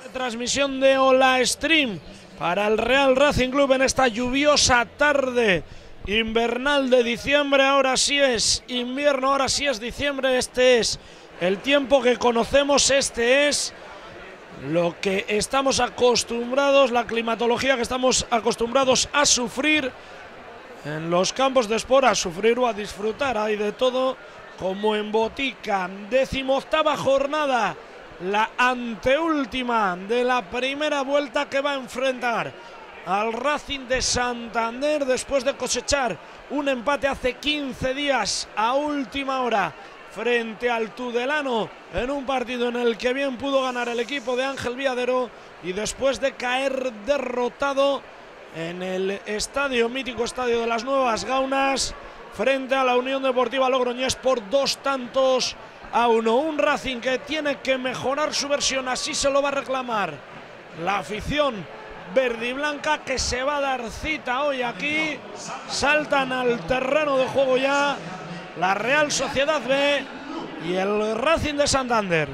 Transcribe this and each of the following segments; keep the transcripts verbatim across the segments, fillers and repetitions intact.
Transmisión de Hola Stream para el Real Racing Club en esta lluviosa tarde invernal de diciembre. Ahora sí es invierno, ahora sí es diciembre. Este es el tiempo que conocemos, este es lo que estamos acostumbrados, la climatología que estamos acostumbrados a sufrir en los campos de sport, a sufrir o a disfrutar. Hay de todo como en botica. Decimoctava jornada, la anteúltima de la primera vuelta, que va a enfrentar al Racing de Santander después de cosechar un empate hace quince días a última hora frente al Tudelano, en un partido en el que bien pudo ganar el equipo de Ángel Viadero, y después de caer derrotado en el estadio, mítico estadio de las Nuevas Gaunas, frente a la Unión Deportiva Logroñés por dos tantos a uno. Un Racing que tiene que mejorar su versión, así se lo va a reclamar la afición verde y blanca, que se va a dar cita hoy aquí. Saltan al terreno de juego ya la Real Sociedad B y el Racing de Santander.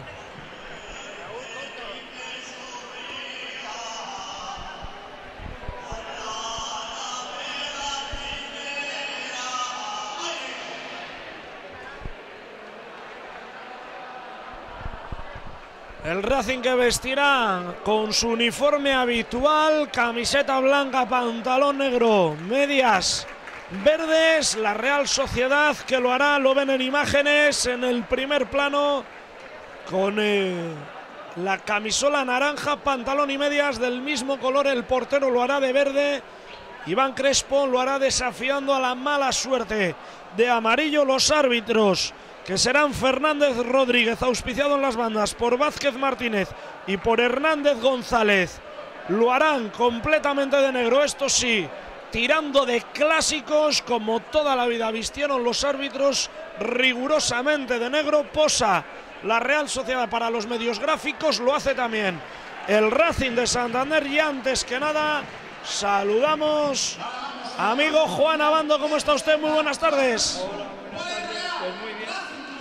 El Racing que vestirá con su uniforme habitual, camiseta blanca, pantalón negro, medias verdes. La Real Sociedad que lo hará, lo ven en imágenes en el primer plano, con eh, la camisola naranja, pantalón y medias del mismo color. El portero lo hará de verde. Iván Crespo lo hará desafiando a la mala suerte de amarillo. Los árbitros, que serán Fernández Rodríguez, auspiciado en las bandas por Vázquez Martínez y por Hernández González, lo harán completamente de negro. Esto sí, tirando de clásicos, como toda la vida vistieron los árbitros, rigurosamente de negro. Posa la Real Sociedad para los medios gráficos, lo hace también el Racing de Santander. Y antes que nada, saludamos a amigo Juan Abando. ¿Cómo está usted? Muy buenas tardes. Hola, buenas tardes. Pues muy bien.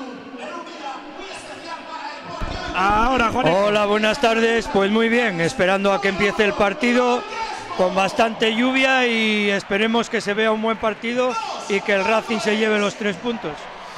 Ahora, Juan. Hola, buenas tardes. Pues muy bien, esperando a que empiece el partido, con bastante lluvia, y esperemos que se vea un buen partido y que el Racing se lleve los tres puntos.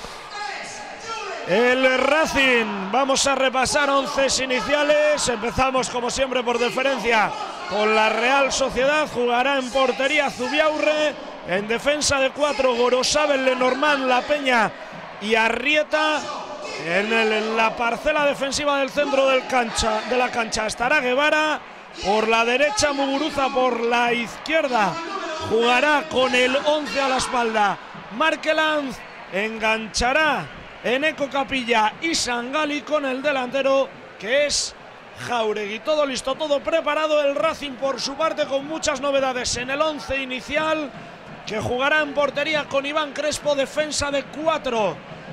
El Racing, vamos a repasar once iniciales. Empezamos como siempre por deferencia con la Real Sociedad. Jugará en portería Zubiaurre, en defensa de cuatro Gorosabel, Lenormand, La Peña y Arrieta. En, el, en la parcela defensiva del centro del cancha, de la cancha estará Guevara. Por la derecha Muguruza, por la izquierda jugará con el once a la espalda Markelanz. Enganchará Eneco Capilla y Sangali con el delantero, que es Jauregui. Todo listo, todo preparado. El Racing por su parte con muchas novedades en el once inicial, que jugará en portería con Iván Crespo, defensa de cuatro,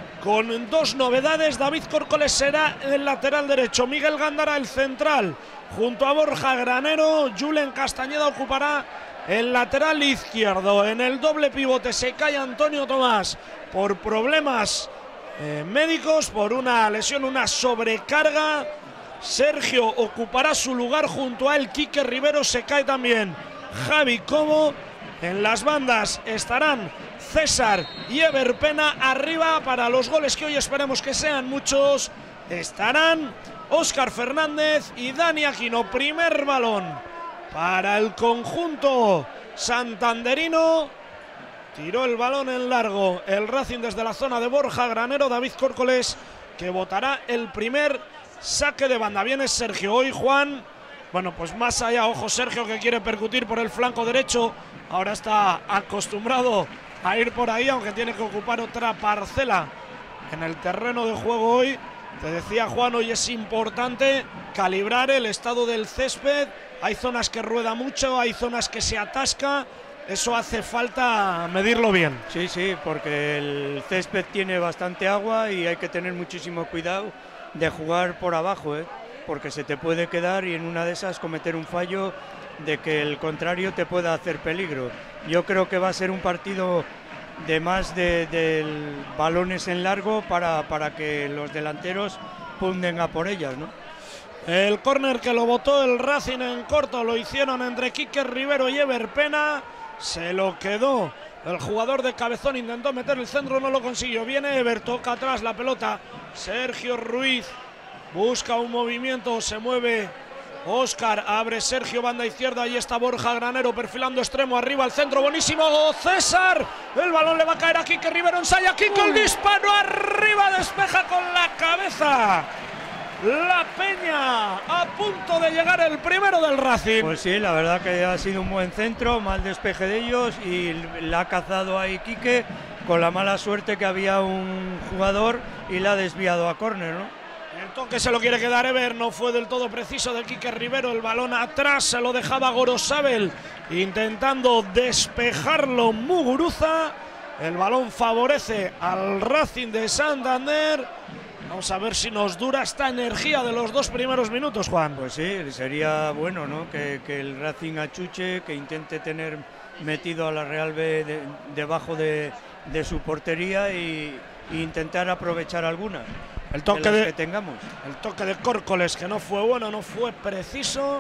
con dos novedades. David Córcoles será el lateral derecho, Miguel Gándara el central, junto a Borja Granero. Julen Castañeda ocupará el lateral izquierdo. En el doble pivote se cae Antonio Tomás por problemas eh, médicos, por una lesión, una sobrecarga. Sergio ocupará su lugar, junto a él Quique Rivero. Se cae también Javi Cobo. En las bandas estarán César y Ever Pena. Arriba, para los goles, que hoy esperemos que sean muchos, estarán Óscar Fernández y Dani Aquino. Primer balón para el conjunto santanderino. Tiró el balón en largo el Racing desde la zona de Borja Granero. David Córcoles, que botará el primer saque de banda. Viene Sergio hoy, Juan. Bueno, pues más allá, ojo Sergio, que quiere percutir por el flanco derecho. Ahora está acostumbrado a ir por ahí, aunque tiene que ocupar otra parcela en el terreno de juego hoy. Te decía, Juan, hoy es importante calibrar el estado del césped. Hay zonas que rueda mucho, hay zonas que se atasca. Eso hace falta medirlo bien. Sí, sí, porque el césped tiene bastante agua y hay que tener muchísimo cuidado de jugar por abajo, ¿eh? Porque se te puede quedar, y en una de esas cometer un fallo de que el contrario te pueda hacer peligro. Yo creo que va a ser un partido de más de, de balones en largo para, para que los delanteros punden a por ellas, ¿no? El córner que lo botó el Racing en corto lo hicieron entre Quique Rivero y Ever Pena. Se lo quedó el jugador de Cabezón, intentó meter el centro, no lo consiguió. Viene Ever, toca atrás la pelota. Sergio Ruiz busca un movimiento, se mueve Óscar, abre Sergio, banda izquierda, ahí está Borja Granero perfilando extremo, arriba al centro, buenísimo César, el balón le va a caer a Quique Rivero, ensaya Quique, el disparo arriba, despeja con la cabeza la Peña, a punto de llegar el primero del Racing. Pues sí, la verdad que ha sido un buen centro, mal despeje de ellos y la ha cazado ahí Quique, con la mala suerte que había un jugador y la ha desviado a córner, ¿no? El toque se lo quiere quedar Ever, no fue del todo preciso de Quique Rivero, el balón atrás se lo dejaba Gorosabel, intentando despejarlo Muguruza, el balón favorece al Racing de Santander. Vamos a ver si nos dura esta energía de los dos primeros minutos, Juan. Pues sí, sería bueno, ¿no? Que, que el Racing achuche, que intente tener metido a la Real B de, debajo de, de su portería y, y intentar aprovechar alguna. El toque de, de que tengamos. El toque de Córcoles, que no fue bueno, no fue preciso.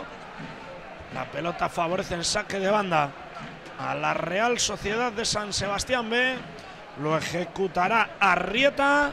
La pelota favorece en saque de banda a la Real Sociedad de San Sebastián B. Lo ejecutará Arrieta.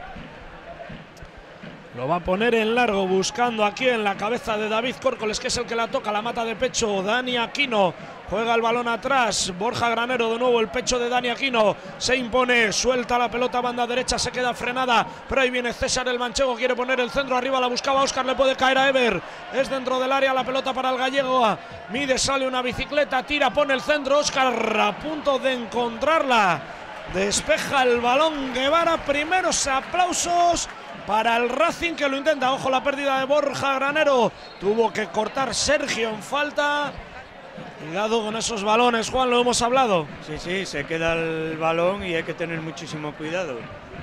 Lo va a poner en largo, buscando aquí en la cabeza de David Córcoles, que es el que la toca, la mata de pecho. Dani Aquino juega el balón atrás. Borja Granero de nuevo, el pecho de Dani Aquino. Se impone, suelta la pelota, banda derecha, se queda frenada. Pero ahí viene César el manchego, quiere poner el centro arriba, la buscaba Óscar, le puede caer a Ever. Es dentro del área, la pelota para el gallego. Mide, sale una bicicleta, tira, pone el centro. Óscar a punto de encontrarla. Despeja el balón Guevara. Primeros aplausos para el Racing, que lo intenta. Ojo la pérdida de Borja Granero. Tuvo que cortar Sergio en falta. Cuidado con esos balones, Juan, lo hemos hablado. Sí, sí, se queda el balón y hay que tener muchísimo cuidado.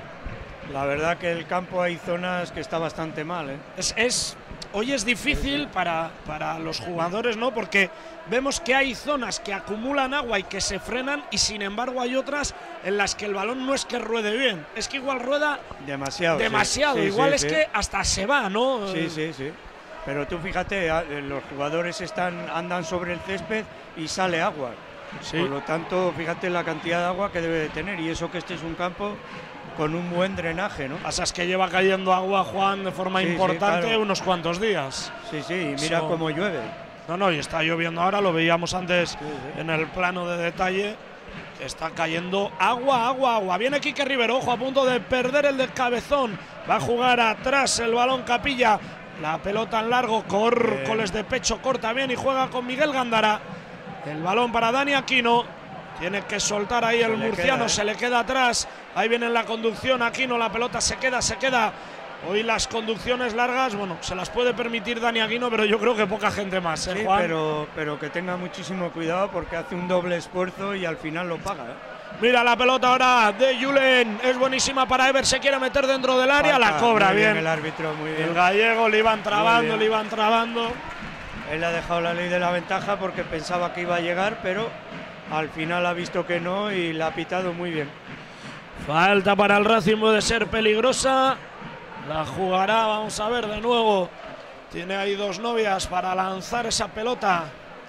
La verdad que el campo hay zonas que está bastante mal, ¿eh? Es, es, hoy es difícil para, para los jugadores, ¿no? Porque vemos que hay zonas que acumulan agua y que se frenan, y sin embargo hay otras en las que el balón no es que ruede bien, es que igual rueda demasiado. Demasiado, sí, sí, igual sí, es sí. que hasta se va, ¿no? Sí, sí, sí. Pero tú fíjate, los jugadores están, andan sobre el césped y sale agua. Sí. Por lo tanto, fíjate la cantidad de agua que debe de tener, y eso que este es un campo con un buen drenaje, ¿no? Pasa es que lleva cayendo agua, Juan, de forma sí, importante, sí, claro. unos cuantos días. Sí, sí, y mira Son... cómo llueve. No, no, y está lloviendo ahora, lo veíamos antes sí, sí. en el plano de detalle. Está cayendo agua, agua, agua. Viene Quique Rivero, ojo, a punto de perder el de Cabezón. Va a jugar atrás el balón Capilla. La pelota en largo, Córcoles de pecho, corta bien y juega con Miguel Gándara. El balón para Dani Aquino. Tiene que soltar ahí el murciano, queda, ¿eh? Se le queda atrás. Ahí viene la conducción Aquino, la pelota se queda, se queda. Hoy las conducciones largas, bueno, se las puede permitir Dani Aquino, pero yo creo que poca gente más, ¿eh, sí, Juan? pero, pero que tenga muchísimo cuidado porque hace un doble esfuerzo y al final lo paga, ¿eh? Mira la pelota ahora de Julen, es buenísima para Ever, se quiere meter dentro del área, Falta, la cobra muy bien. bien. El árbitro, muy bien. El gallego le iban trabando, le iban trabando. Él ha dejado la ley de la ventaja porque pensaba que iba a llegar, pero al final ha visto que no y la ha pitado muy bien. Falta para el Racing, puede ser peligrosa. La jugará, vamos a ver de nuevo. Tiene ahí dos novias para lanzar esa pelota.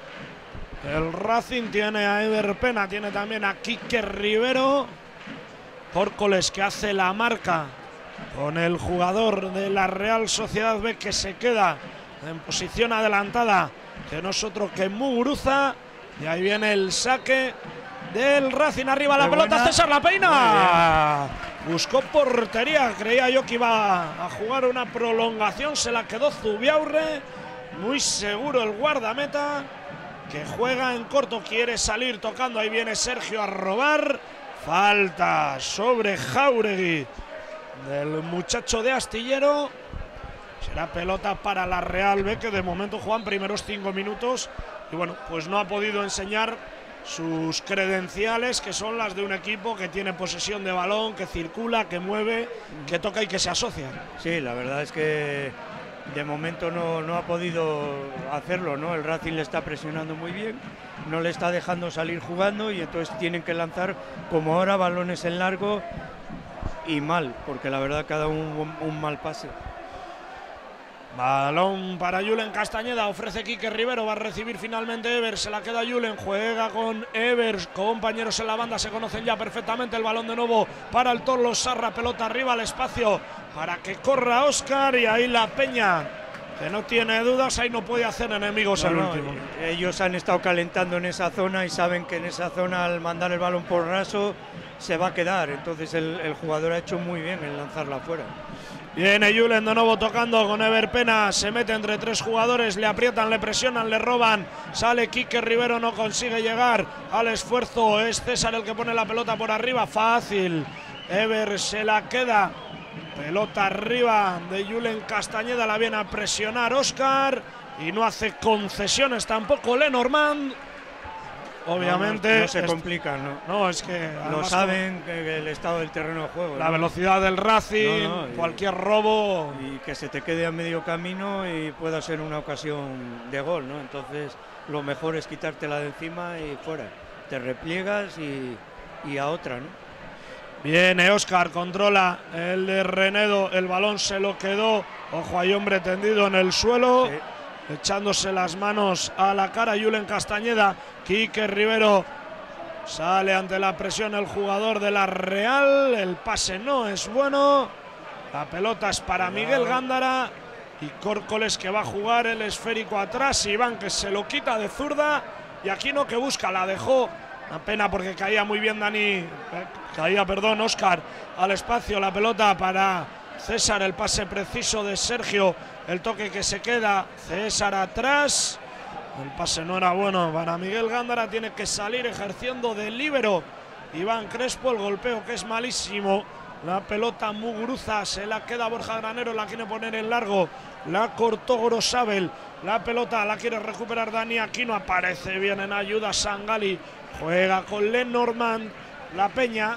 El Racing tiene a Ever Pena, tiene también a Quique Rivero. Córcoles que hace la marca con el jugador de la Real Sociedad B, que se queda en posición adelantada, que no es otro que Muguruza. Y ahí viene el saque del Racing, arriba la Qué pelota, buena. César la peina. Buscó portería, creía yo que iba a jugar una prolongación, se la quedó Zubiaurre. Muy seguro el guardameta, que juega en corto, quiere salir tocando, ahí viene Sergio a robar. Falta sobre Jáuregui del muchacho de Astillero. Será pelota para la Real B, que de momento juegan primeros cinco minutos y bueno, pues no ha podido enseñar sus credenciales, que son las de un equipo que tiene posesión de balón, que circula, que mueve, que toca y que se asocia. Sí, la verdad es que de momento no, no ha podido hacerlo, ¿no? El Racing le está presionando muy bien, no le está dejando salir jugando y entonces tienen que lanzar como ahora balones en largo y mal, porque la verdad que ha dado un, un mal pase. Balón para Julen Castañeda, ofrece Quique Rivero, va a recibir finalmente Ever, se la queda Julen, juega con Ever, compañeros en la banda, se conocen ya perfectamente. El balón de nuevo para el Torlos Sarra, pelota arriba al espacio para que corra Óscar, y ahí la Peña, que no tiene dudas, ahí no puede hacer enemigos. No, el no, último. Ellos han estado calentando en esa zona y saben que en esa zona, al mandar el balón por raso, se va a quedar. Entonces el, el jugador ha hecho muy bien en lanzarla afuera. Viene Julen de nuevo tocando con Ever Pena, se mete entre tres jugadores, le aprietan, le presionan, le roban, sale Quique Rivero, no consigue llegar al esfuerzo, es César el que pone la pelota por arriba, fácil, Ever se la queda, pelota arriba de Julen Castañeda, la viene a presionar Óscar y no hace concesiones tampoco Lenormand. Obviamente no, no, no se complican, ¿no? No, es que lo saben que, que el estado del terreno de juego. La ¿no? velocidad del Racing, no, no, cualquier y, robo. Y que se te quede a medio camino y pueda ser una ocasión de gol, ¿no? Entonces lo mejor es quitártela de encima y fuera. Te repliegas y, y a otra, ¿no? Viene Óscar, controla el de Renedo, el balón se lo quedó. Ojo, hay hombre tendido en el suelo. Sí. Echándose las manos a la cara Julen Castañeda. Quique Rivero sale ante la presión el jugador de la Real. El pase no es bueno. La pelota es para Miguel Gándara. Y Córcoles, que va a jugar el esférico atrás. Iván, que se lo quita de zurda. Y Aquino, que busca, la dejó. Una pena porque caía muy bien Dani. Caía, perdón, Óscar al espacio. La pelota para César, el pase preciso de Sergio. El toque que se queda, César atrás. El pase no era bueno para Miguel Gándara. Tiene que salir ejerciendo de líbero Iván Crespo. El golpeo, que es malísimo. La pelota Muguruza, se la queda Borja Granero, la quiere poner en largo. La cortó Gorosabel. La pelota la quiere recuperar Dani Aquino. Aparece bien en ayuda Sangali. Juega con Lenormand. La Peña.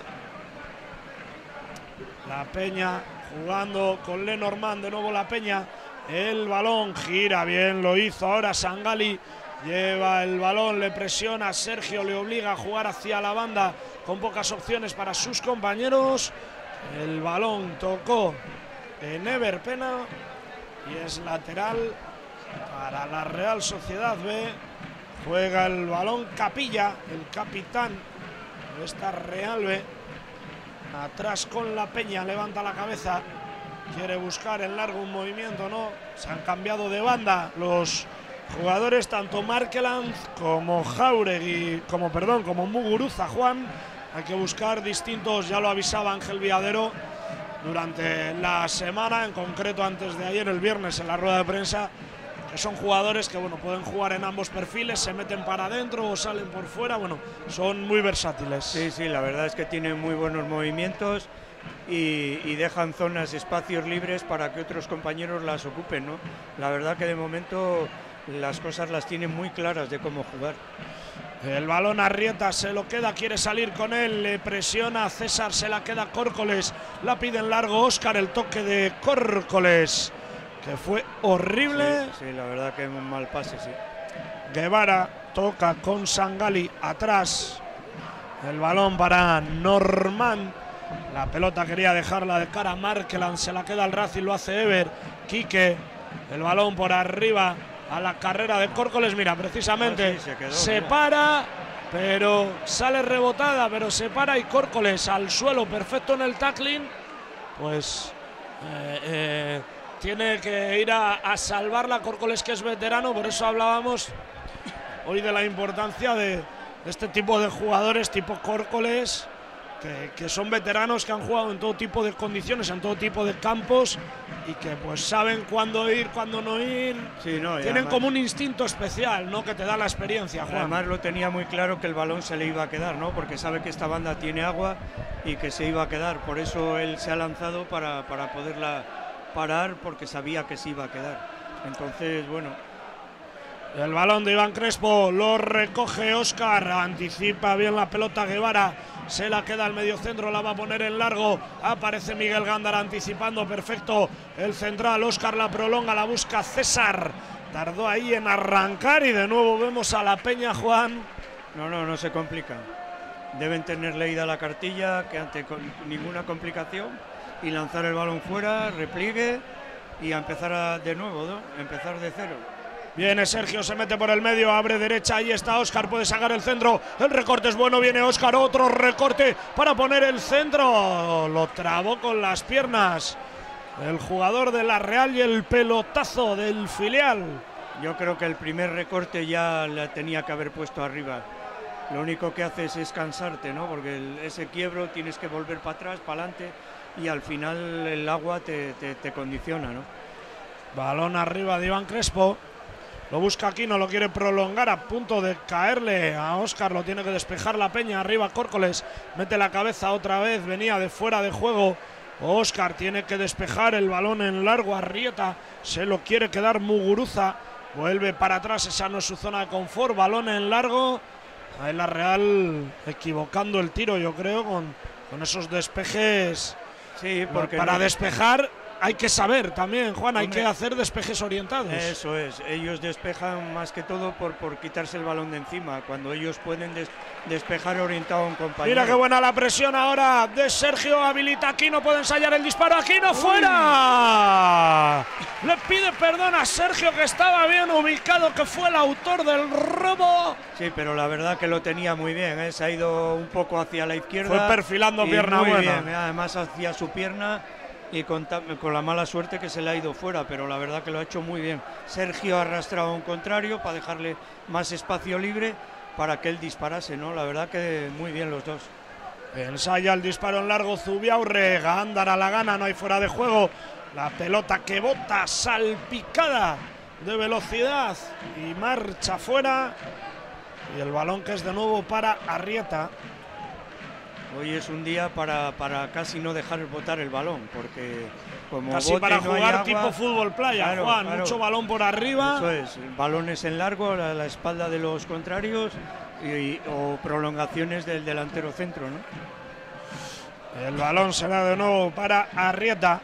La Peña jugando con Lenormand. De nuevo la Peña. El balón gira bien, lo hizo ahora Sangali. Lleva el balón, le presiona, Sergio le obliga a jugar hacia la banda con pocas opciones para sus compañeros. El balón tocó en Ever Pena y es lateral para la Real Sociedad B. Juega el balón Capilla, el capitán de esta Real B. Atrás con la Peña, levanta la cabeza. Quiere buscar en largo un movimiento, ¿no? Se han cambiado de banda los jugadores, tanto Markeland como Jauregui, como perdón, como Muguruza, Juan. Hay que buscar distintos, ya lo avisaba Ángel Viadero durante la semana, en concreto antes de ayer, el viernes, en la rueda de prensa, que son jugadores que, bueno, pueden jugar en ambos perfiles, se meten para adentro o salen por fuera, bueno, son muy versátiles. Sí, sí, la verdad es que tienen muy buenos movimientos. Y, y dejan zonas, espacios libres para que otros compañeros las ocupen, ¿no? La verdad que de momento las cosas las tienen muy claras de cómo jugar. El balón Arrieta, se lo queda, quiere salir con él, le presiona César, se la queda Córcoles, la pide en largo Óscar, el toque de Córcoles, que fue horrible. Sí, sí, la verdad que es un mal pase, sí. Guevara toca con Sangali atrás, el balón para Normand. La pelota quería dejarla de cara a Markeland, se la queda al Racing, lo hace Ever. Quique, el balón por arriba a la carrera de Córcoles. Mira, precisamente oh, sí, se, quedó, se mira. para, pero sale rebotada, pero se para y Córcoles al suelo, perfecto en el tackling. Pues eh, eh, tiene que ir a, a salvarla Córcoles, que es veterano, por eso hablábamos hoy de la importancia de, de este tipo de jugadores tipo Córcoles. Que, que son veteranos, que han jugado en todo tipo de condiciones, en todo tipo de campos y que pues saben cuándo ir, cuándo no ir. Sí, no, tienen además, como un instinto especial, ¿no? Que te da la experiencia, Juan. Además lo tenía muy claro que el balón se le iba a quedar, ¿no? Porque sabe que esta banda tiene agua y que se iba a quedar. Por eso él se ha lanzado para, para poderla parar, porque sabía que se iba a quedar. Entonces, bueno. El balón de Iván Crespo lo recoge Óscar, anticipa bien la pelota Guevara, se la queda al mediocentro, la va a poner en largo, aparece Miguel Gándara anticipando, perfecto el central, Óscar la prolonga, la busca César, tardó ahí en arrancar y de nuevo vemos a la Peña, Juan. No, no, no se complican, deben tener leída la cartilla, que ante con ninguna complicación y lanzar el balón fuera, repliegue y a empezar a, de nuevo, ¿no? Empezar de cero. Viene Sergio, se mete por el medio, abre derecha, ahí está Óscar, puede sacar el centro, el recorte es bueno, viene Óscar, otro recorte para poner el centro, lo trabó con las piernas el jugador de la Real y el pelotazo del filial. Yo creo que el primer recorte ya la tenía que haber puesto arriba, lo único que haces es cansarte, ¿no? Porque el, ese quiebro tienes que volver para atrás, para adelante y al final el agua te, te, te condiciona, ¿no? Balón arriba de Iván Crespo. Lo busca aquí, no lo quiere prolongar, a punto de caerle a Óscar, lo tiene que despejar la Peña, arriba Córcoles, mete la cabeza otra vez, venía de fuera de juego, Óscar tiene que despejar el balón en largo, Arrieta se lo quiere quedar Muguruza, vuelve para atrás, esa no es su zona de confort, balón en largo, ahí la Real equivocando el tiro yo creo, con, con esos despejes, sí, porque para no... despejar. Hay que saber también, Juan, hay Hombre, que hacer despejes orientados. Eso es, ellos despejan más que todo por, por quitarse el balón de encima, cuando ellos pueden des, despejar orientado a un compañero. Mira qué buena la presión ahora de Sergio, habilita Aquino, puede ensayar el disparo, Aquino fuera. Le pide perdón a Sergio, que estaba bien ubicado, que fue el autor del robo. Sí, pero la verdad que lo tenía muy bien, ¿eh? Se ha ido un poco hacia la izquierda. Fue perfilando y pierna muy buena. Bien, además hacia su pierna. Y con, con la mala suerte que se le ha ido fuera, pero la verdad que lo ha hecho muy bien. Sergio ha arrastrado a un contrario para dejarle más espacio libre para que él disparase, ¿no? La verdad que muy bien los dos. Ensaya el disparo en largo Zubiaurre, Gándara la gana, no hay fuera de juego. La pelota que bota, salpicada de velocidad y marcha fuera. Y el balón que es de nuevo para Arrieta. Hoy es un día para, para casi no dejar botar el balón, porque como casi bote para no hay jugar agua, tipo fútbol playa, claro, Juan, claro. Mucho balón por arriba. Eso es, balones en largo a la, la espalda de los contrarios y, y, o prolongaciones del delantero centro, ¿no? El balón será de nuevo para Arrieta.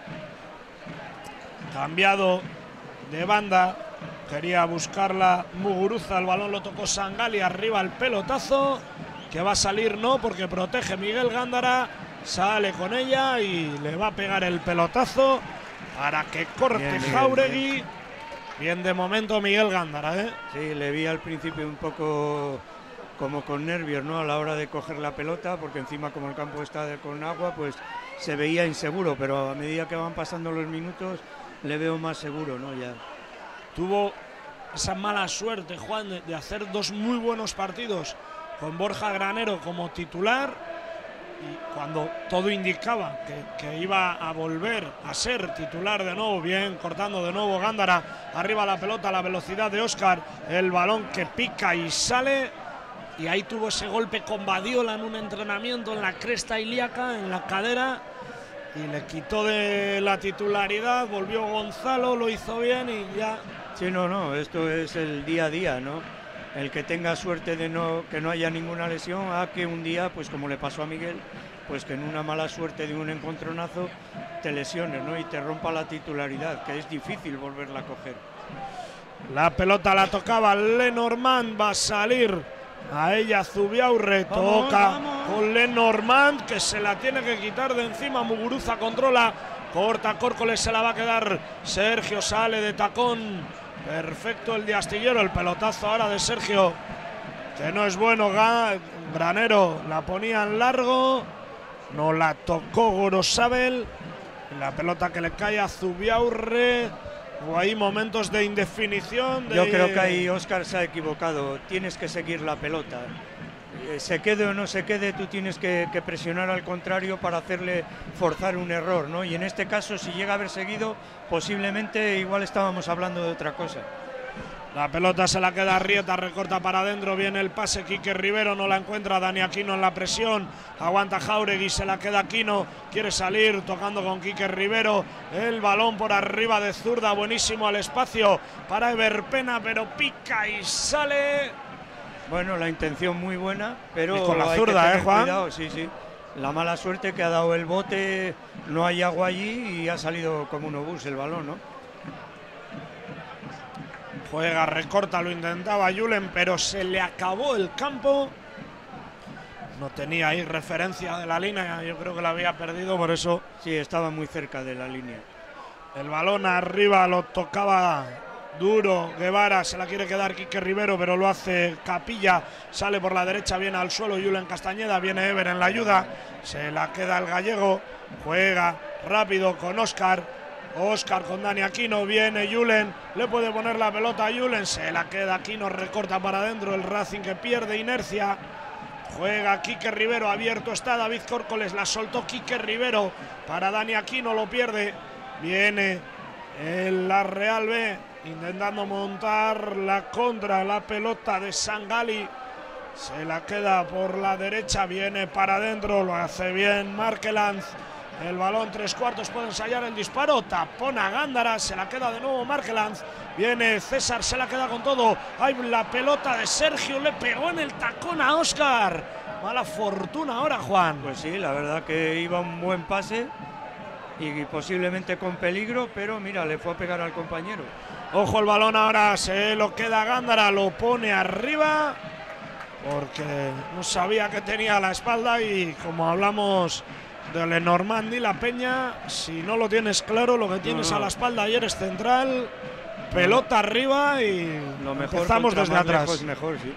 Cambiado de banda. Quería buscarla Muguruza, el balón lo tocó Sangali, arriba el pelotazo. Que va a salir no, porque protege Miguel Gándara, sale con ella y le va a pegar el pelotazo para que corte bien, Jáuregui. Bien, bien. bien de momento Miguel Gándara, ¿eh? Sí, le vi al principio un poco como con nervios, ¿no? A la hora de coger la pelota, porque encima como el campo está de, con agua, pues se veía inseguro, pero a medida que van pasando los minutos le veo más seguro, ¿no? Ya. Tuvo esa mala suerte, Juan, de, de hacer dos muy buenos partidos con Borja Granero como titular, y cuando todo indicaba que, que iba a volver a ser titular de nuevo, bien cortando de nuevo Gándara, arriba la pelota, la velocidad de Óscar, el balón que pica y sale, y ahí tuvo ese golpe con Badiola en un entrenamiento en la cresta ilíaca, en la cadera, y le quitó de la titularidad, volvió Gonzalo, lo hizo bien y ya... Sí, no, no, esto es el día a día, ¿no? El que tenga suerte de no que no haya ninguna lesión, a que un día, pues como le pasó a Miguel, pues que en una mala suerte de un encontronazo te lesiones, ¿no? Y te rompa la titularidad, que es difícil volverla a coger. La pelota la tocaba Lenormand, va a salir a ella Zubiaurre, toca vamos. Con Lenormand, que se la tiene que quitar de encima, Muguruza controla, corta Córcoles, se la va a quedar Sergio, sale de tacón. Perfecto el de Astillero, el pelotazo ahora de Sergio, que no es bueno. Granero la ponía en largo, no la tocó Gorosabel, la pelota que le cae a Zubiaurre, o hay momentos de indefinición. De... Yo creo que ahí Óscar se ha equivocado, tienes que seguir la pelota. Se quede o no se quede, tú tienes que, que presionar al contrario para hacerle forzar un error, ¿no? Y en este caso, si llega a haber seguido, posiblemente igual estábamos hablando de otra cosa. La pelota se la queda Arrieta, recorta para adentro, viene el pase, Quique Rivero no la encuentra, Dani Aquino en la presión, aguanta Jáuregui, se la queda Aquino, quiere salir, tocando con Quique Rivero, el balón por arriba de zurda, buenísimo al espacio para Everpena, pero pica y sale... Bueno, la intención muy buena, pero y con la hay zurda, que tener ¿eh, Juan? Cuidado, sí, sí. La mala suerte que ha dado el bote, no hay agua allí y ha salido como un obús el balón, ¿no? Juega, recorta, lo intentaba Julen, pero se le acabó el campo. No tenía ahí referencia de la línea, yo creo que la había perdido, por eso... Sí, estaba muy cerca de la línea. El balón arriba lo tocaba duro Guevara, se la quiere quedar Quique Rivero, pero lo hace Capilla, sale por la derecha, viene al suelo Julen Castañeda, viene Ever en la ayuda, se la queda el gallego, juega rápido con Óscar, Óscar con Dani Aquino, viene Julen, le puede poner la pelota a Julen, se la queda Aquino, recorta para adentro, el Racing que pierde inercia, juega Quique Rivero, abierto está David Córcoles, la soltó Quique Rivero para Dani Aquino, lo pierde, viene el la Real B, intentando montar la contra, la pelota de Sangali, se la queda por la derecha, viene para adentro, lo hace bien Markelanz, el balón tres cuartos, puede ensayar el disparo, tapón a Gándara, se la queda de nuevo Markelanz, viene César, se la queda con todo, hay la pelota de Sergio, le pegó en el tacón a Óscar, mala fortuna ahora Juan. Pues sí, la verdad que iba un buen pase y posiblemente con peligro, pero mira, le fue a pegar al compañero. Ojo el balón ahora, se lo queda Gándara, lo pone arriba porque no sabía que tenía a la espalda y como hablamos de Lenormand y La Peña, si no lo tienes claro, lo que tienes no, no. a la espalda y eres central, pelota no. arriba y lo mejor empezamos desde atrás. Lejos, mejor, sí.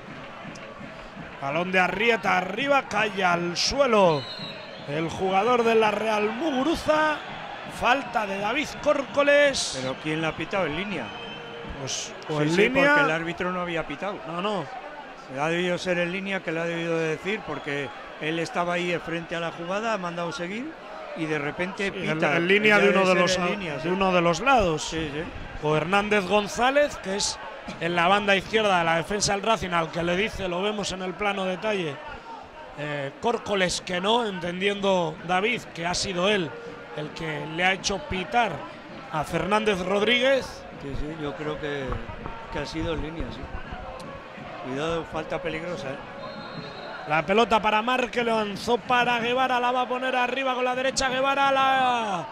Balón de Arrieta arriba, cae al suelo el jugador de la Real Muguruza. Falta de David Córcoles. ¿Pero quién la ha pitado? ¿En línea? Pues o sí, en sí, línea. Porque el árbitro no había pitado. No, no. Ha debido ser en línea, que le ha debido de decir, porque él estaba ahí frente a la jugada, ha mandado seguir y de repente sí, pita. En línea de uno de, los, línea, de sí. uno de los lados. Sí, sí. O Hernández González, que es en la banda izquierda de la defensa del Racing, al que le dice, lo vemos en el plano detalle, eh, Córcoles que no, entendiendo David que ha sido él el que le ha hecho pitar a Fernández Rodríguez. Sí, sí, yo creo que, que ha sido en línea, sí. Cuidado, falta peligrosa, ¿eh? La pelota para Marque, lo lanzó para Guevara, la va a poner arriba con la derecha Guevara, la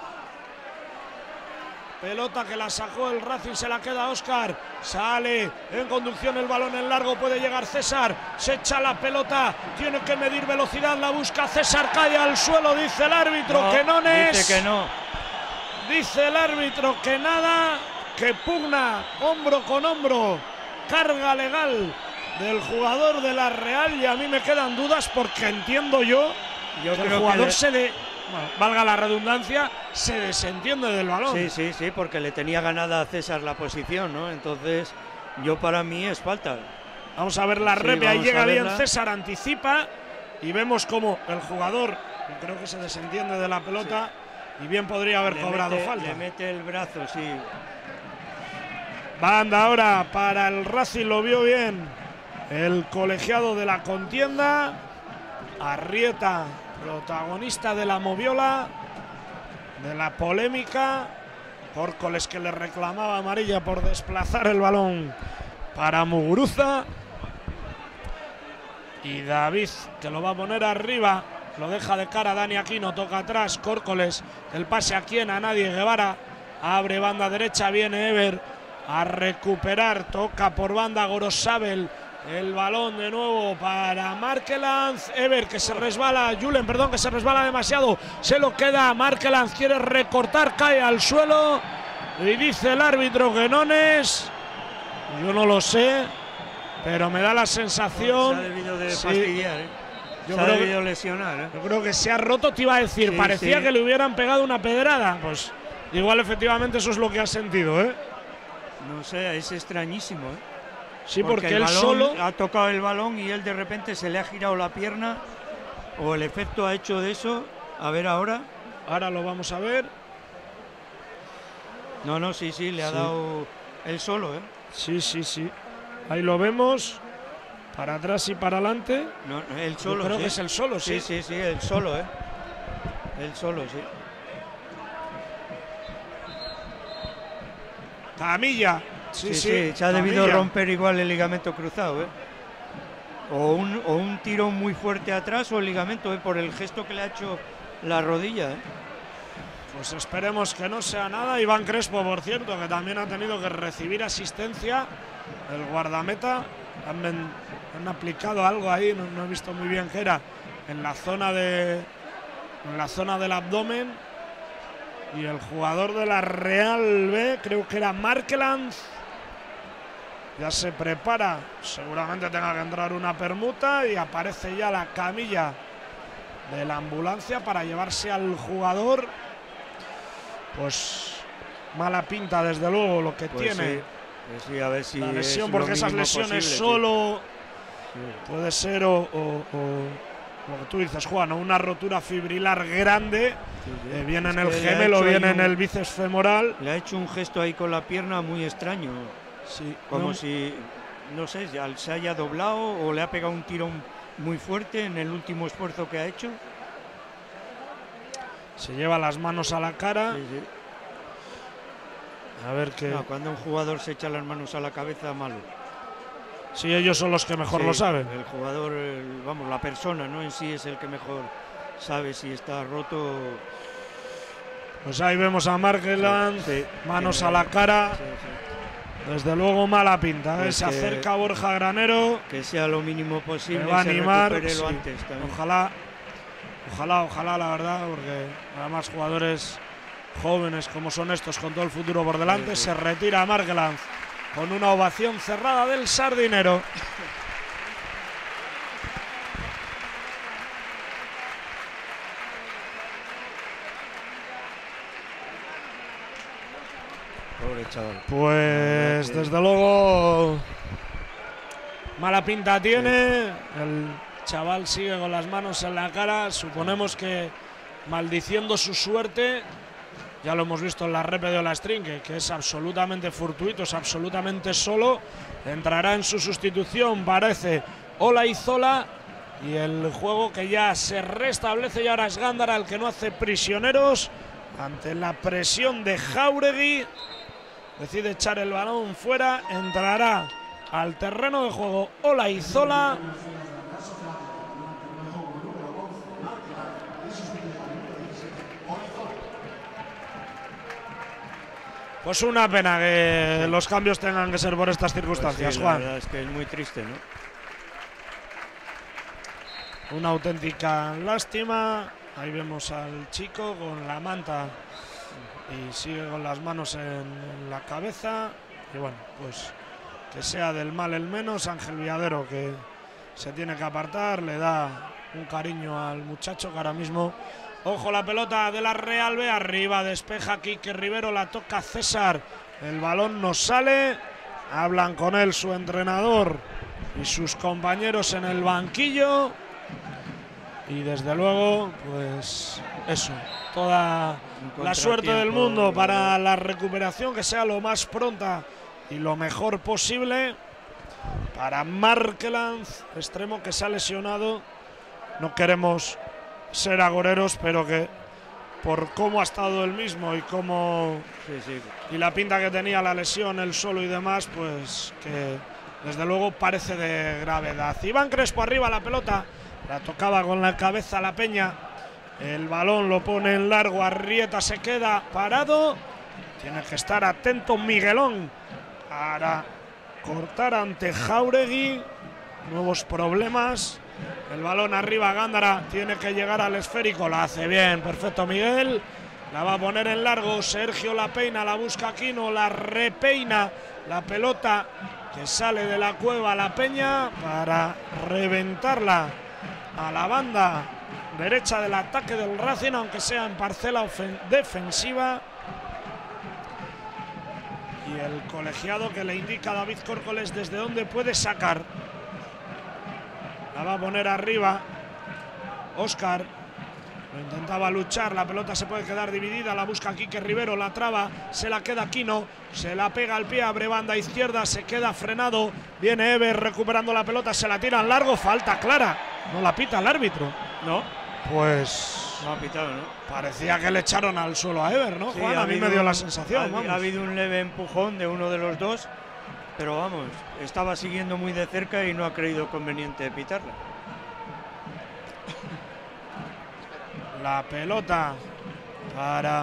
pelota que la sacó el Racing, se la queda Óscar, sale en conducción el balón en largo, puede llegar César, se echa la pelota, tiene que medir velocidad, la busca César, cae al suelo, dice el árbitro no, que no es. Dice que no. Dice el árbitro que nada, que pugna hombro con hombro, carga legal del jugador de la Real y a mí me quedan dudas porque entiendo yo, yo que creo el jugador que le... se le, bueno, valga la redundancia, se desentiende del balón. Sí, sí, sí, porque le tenía ganada a César la posición, ¿no? Entonces, yo para mí es falta. Vamos a ver la sí, rep, ahí llega bien verla. César, anticipa y vemos como el jugador, creo que se desentiende de la pelota sí. y bien podría haber le cobrado mete, falta. Le mete el brazo, sí. Banda ahora para el Racing, lo vio bien el colegiado de la contienda, Arrieta, protagonista de la moviola, de la polémica, Córcoles que le reclamaba amarilla por desplazar el balón para Muguruza, y David que lo va a poner arriba, lo deja de cara a Dani Aquino, toca atrás, Córcoles, el pase a quién, a nadie, Guevara, abre banda derecha, viene Ever a recuperar, toca por banda Gorosabel, el balón de nuevo para Markelanz, Ever que se resbala, Julen, perdón, que se resbala demasiado, se lo queda, Markelanz quiere recortar, cae al suelo y dice el árbitro que no es, yo no lo sé, pero me da la sensación... Se ha debido de sí, fastidiar, ¿eh? Yo se creo ha debido que, lesionar, ¿eh? Yo creo que se ha roto, te iba a decir, sí, parecía sí. que le hubieran pegado una pedrada, pues igual efectivamente eso es lo que ha sentido, ¿eh? No sé, es extrañísimo, ¿eh? Sí, porque, porque él balón, solo ha tocado el balón y él de repente se le ha girado la pierna o el efecto ha hecho de eso. A ver ahora. Ahora lo vamos a ver. No, no, sí, sí, le ha sí. dado él solo, ¿eh? Sí, sí, sí. Ahí lo vemos. Para atrás y para adelante. No, él solo. Yo creo sí. que es el solo, sí. Sí, sí, sí, el solo, ¿eh? El solo, sí. Camilla. Sí, sí, sí, sí, se ha debido romper igual el ligamento cruzado, ¿eh? O un, o un tiro muy fuerte atrás o el ligamento, ¿eh? Por el gesto que le ha hecho la rodilla, ¿eh? Pues esperemos que no sea nada. Iván Crespo, por cierto, que también ha tenido que recibir asistencia. El guardameta. Han, han aplicado algo ahí, no, no he visto muy bien qué era. En la zona de, en la zona del abdomen. Y el jugador de la Real B, creo que era Markeland, ya se prepara. Seguramente tenga que entrar una permuta y aparece ya la camilla de la ambulancia para llevarse al jugador. Pues mala pinta desde luego lo que pues tiene. Sí. Pues sí, a ver si la lesión, es porque lo esas mínimo lesiones posible, solo sí. puede ser o, o, o lo que tú dices, Juan, una rotura fibrilar grande, Sí, sí. eh, bien Es en el que le ha gemelo, hecho bien ahí en un- el bíceps femoral. Le ha hecho un gesto ahí con la pierna muy extraño, Sí, como no, si, no sé, ya se haya doblado o le ha pegado un tirón muy fuerte en el último esfuerzo que ha hecho. se lleva las manos a la cara. Sí, sí. A ver qué. No, cuando un jugador se echa las manos a la cabeza, malo. Sí, ellos son los que mejor Sí, lo saben. El jugador, el- vamos, la persona, no en sí es el que mejor sabe si está roto. Pues ahí vemos a Markeland, Sí, manos tiene- a la cara. Sí, sí. Desde luego mala pinta. ¿eh? Pues Se que- acerca Borja Granero. Que sea lo mínimo posible, Me va a se animar. recupere lo Sí. antes también. Ojalá, ojalá, ojalá, la verdad, porque además jugadores jóvenes como son estos, con todo el futuro por delante, Sí, sí. se retira Markeland con una ovación cerrada del Sardinero. Pobre chaval. Pues La verdad que- desde luego mala pinta tiene. El chaval sigue con las manos en la cara. Suponemos que maldiciendo su suerte. Ya lo hemos visto en la repe de Olastrín, que, que es absolutamente fortuito, es absolutamente solo. Entrará en su sustitución, parece, Olaizola. Y el juego que ya se restablece y ahora es Gándara el que no hace prisioneros. Ante la presión de Jáuregui, decide echar el balón fuera. Entrará al terreno de juego Olaizola. Pues una pena que los cambios tengan que ser por estas circunstancias, Pues sí, Juan. La verdad es que es muy triste, ¿no? Una auténtica lástima. Ahí vemos al chico con la manta y sigue con las manos en la cabeza. Y bueno, pues que sea del mal el menos. Ángel Villadero, que se tiene que apartar, le da un cariño al muchacho que ahora mismo. Ojo, la pelota de la Real B, arriba despeja Quique Rivero, la toca César, el balón no sale, hablan con él su entrenador y sus compañeros en el banquillo y desde luego pues eso, toda la suerte del mundo para la recuperación, que sea lo más pronta y lo mejor posible para Markeland, extremo que se ha lesionado. No queremos ser agoreros, pero que por cómo ha estado el mismo y cómo Sí, sí. y la pinta que tenía la lesión, el solo y demás, pues que desde luego parece de gravedad. Iván Crespo arriba, la pelota la tocaba con la cabeza la Peña, el balón lo pone en largo, Arrieta se queda parado, tiene que estar atento Miguelón para cortar ante Jáuregui. Nuevos problemas. El balón arriba, Gándara tiene que llegar al esférico, la hace bien, perfecto Miguel, la va a poner en largo, Sergio la peina, la busca Aquino, la repeina, la pelota que sale de la cueva la Peña para reventarla a la banda derecha del ataque del Racing, aunque sea en parcela defensiva. Y el colegiado que le indica a David Córcoles desde dónde puede sacar. La va a poner arriba Óscar, lo intentaba luchar, la pelota se puede quedar dividida, la busca Quique Rivero, la traba, se la queda Aquino, se la pega al pie, abre banda izquierda, se queda frenado, viene Ever recuperando la pelota, se la tira en largo, falta clara, no la pita el árbitro. No, Pues no ha pitado, ¿no? parecía que le echaron al suelo a Ever, ¿no, Sí, Juan? ha A mí me habido dio la un- sensación, ha, vamos. ha habido un leve empujón de uno de los dos, pero vamos, estaba siguiendo muy de cerca y no ha creído conveniente pitarla. La pelota para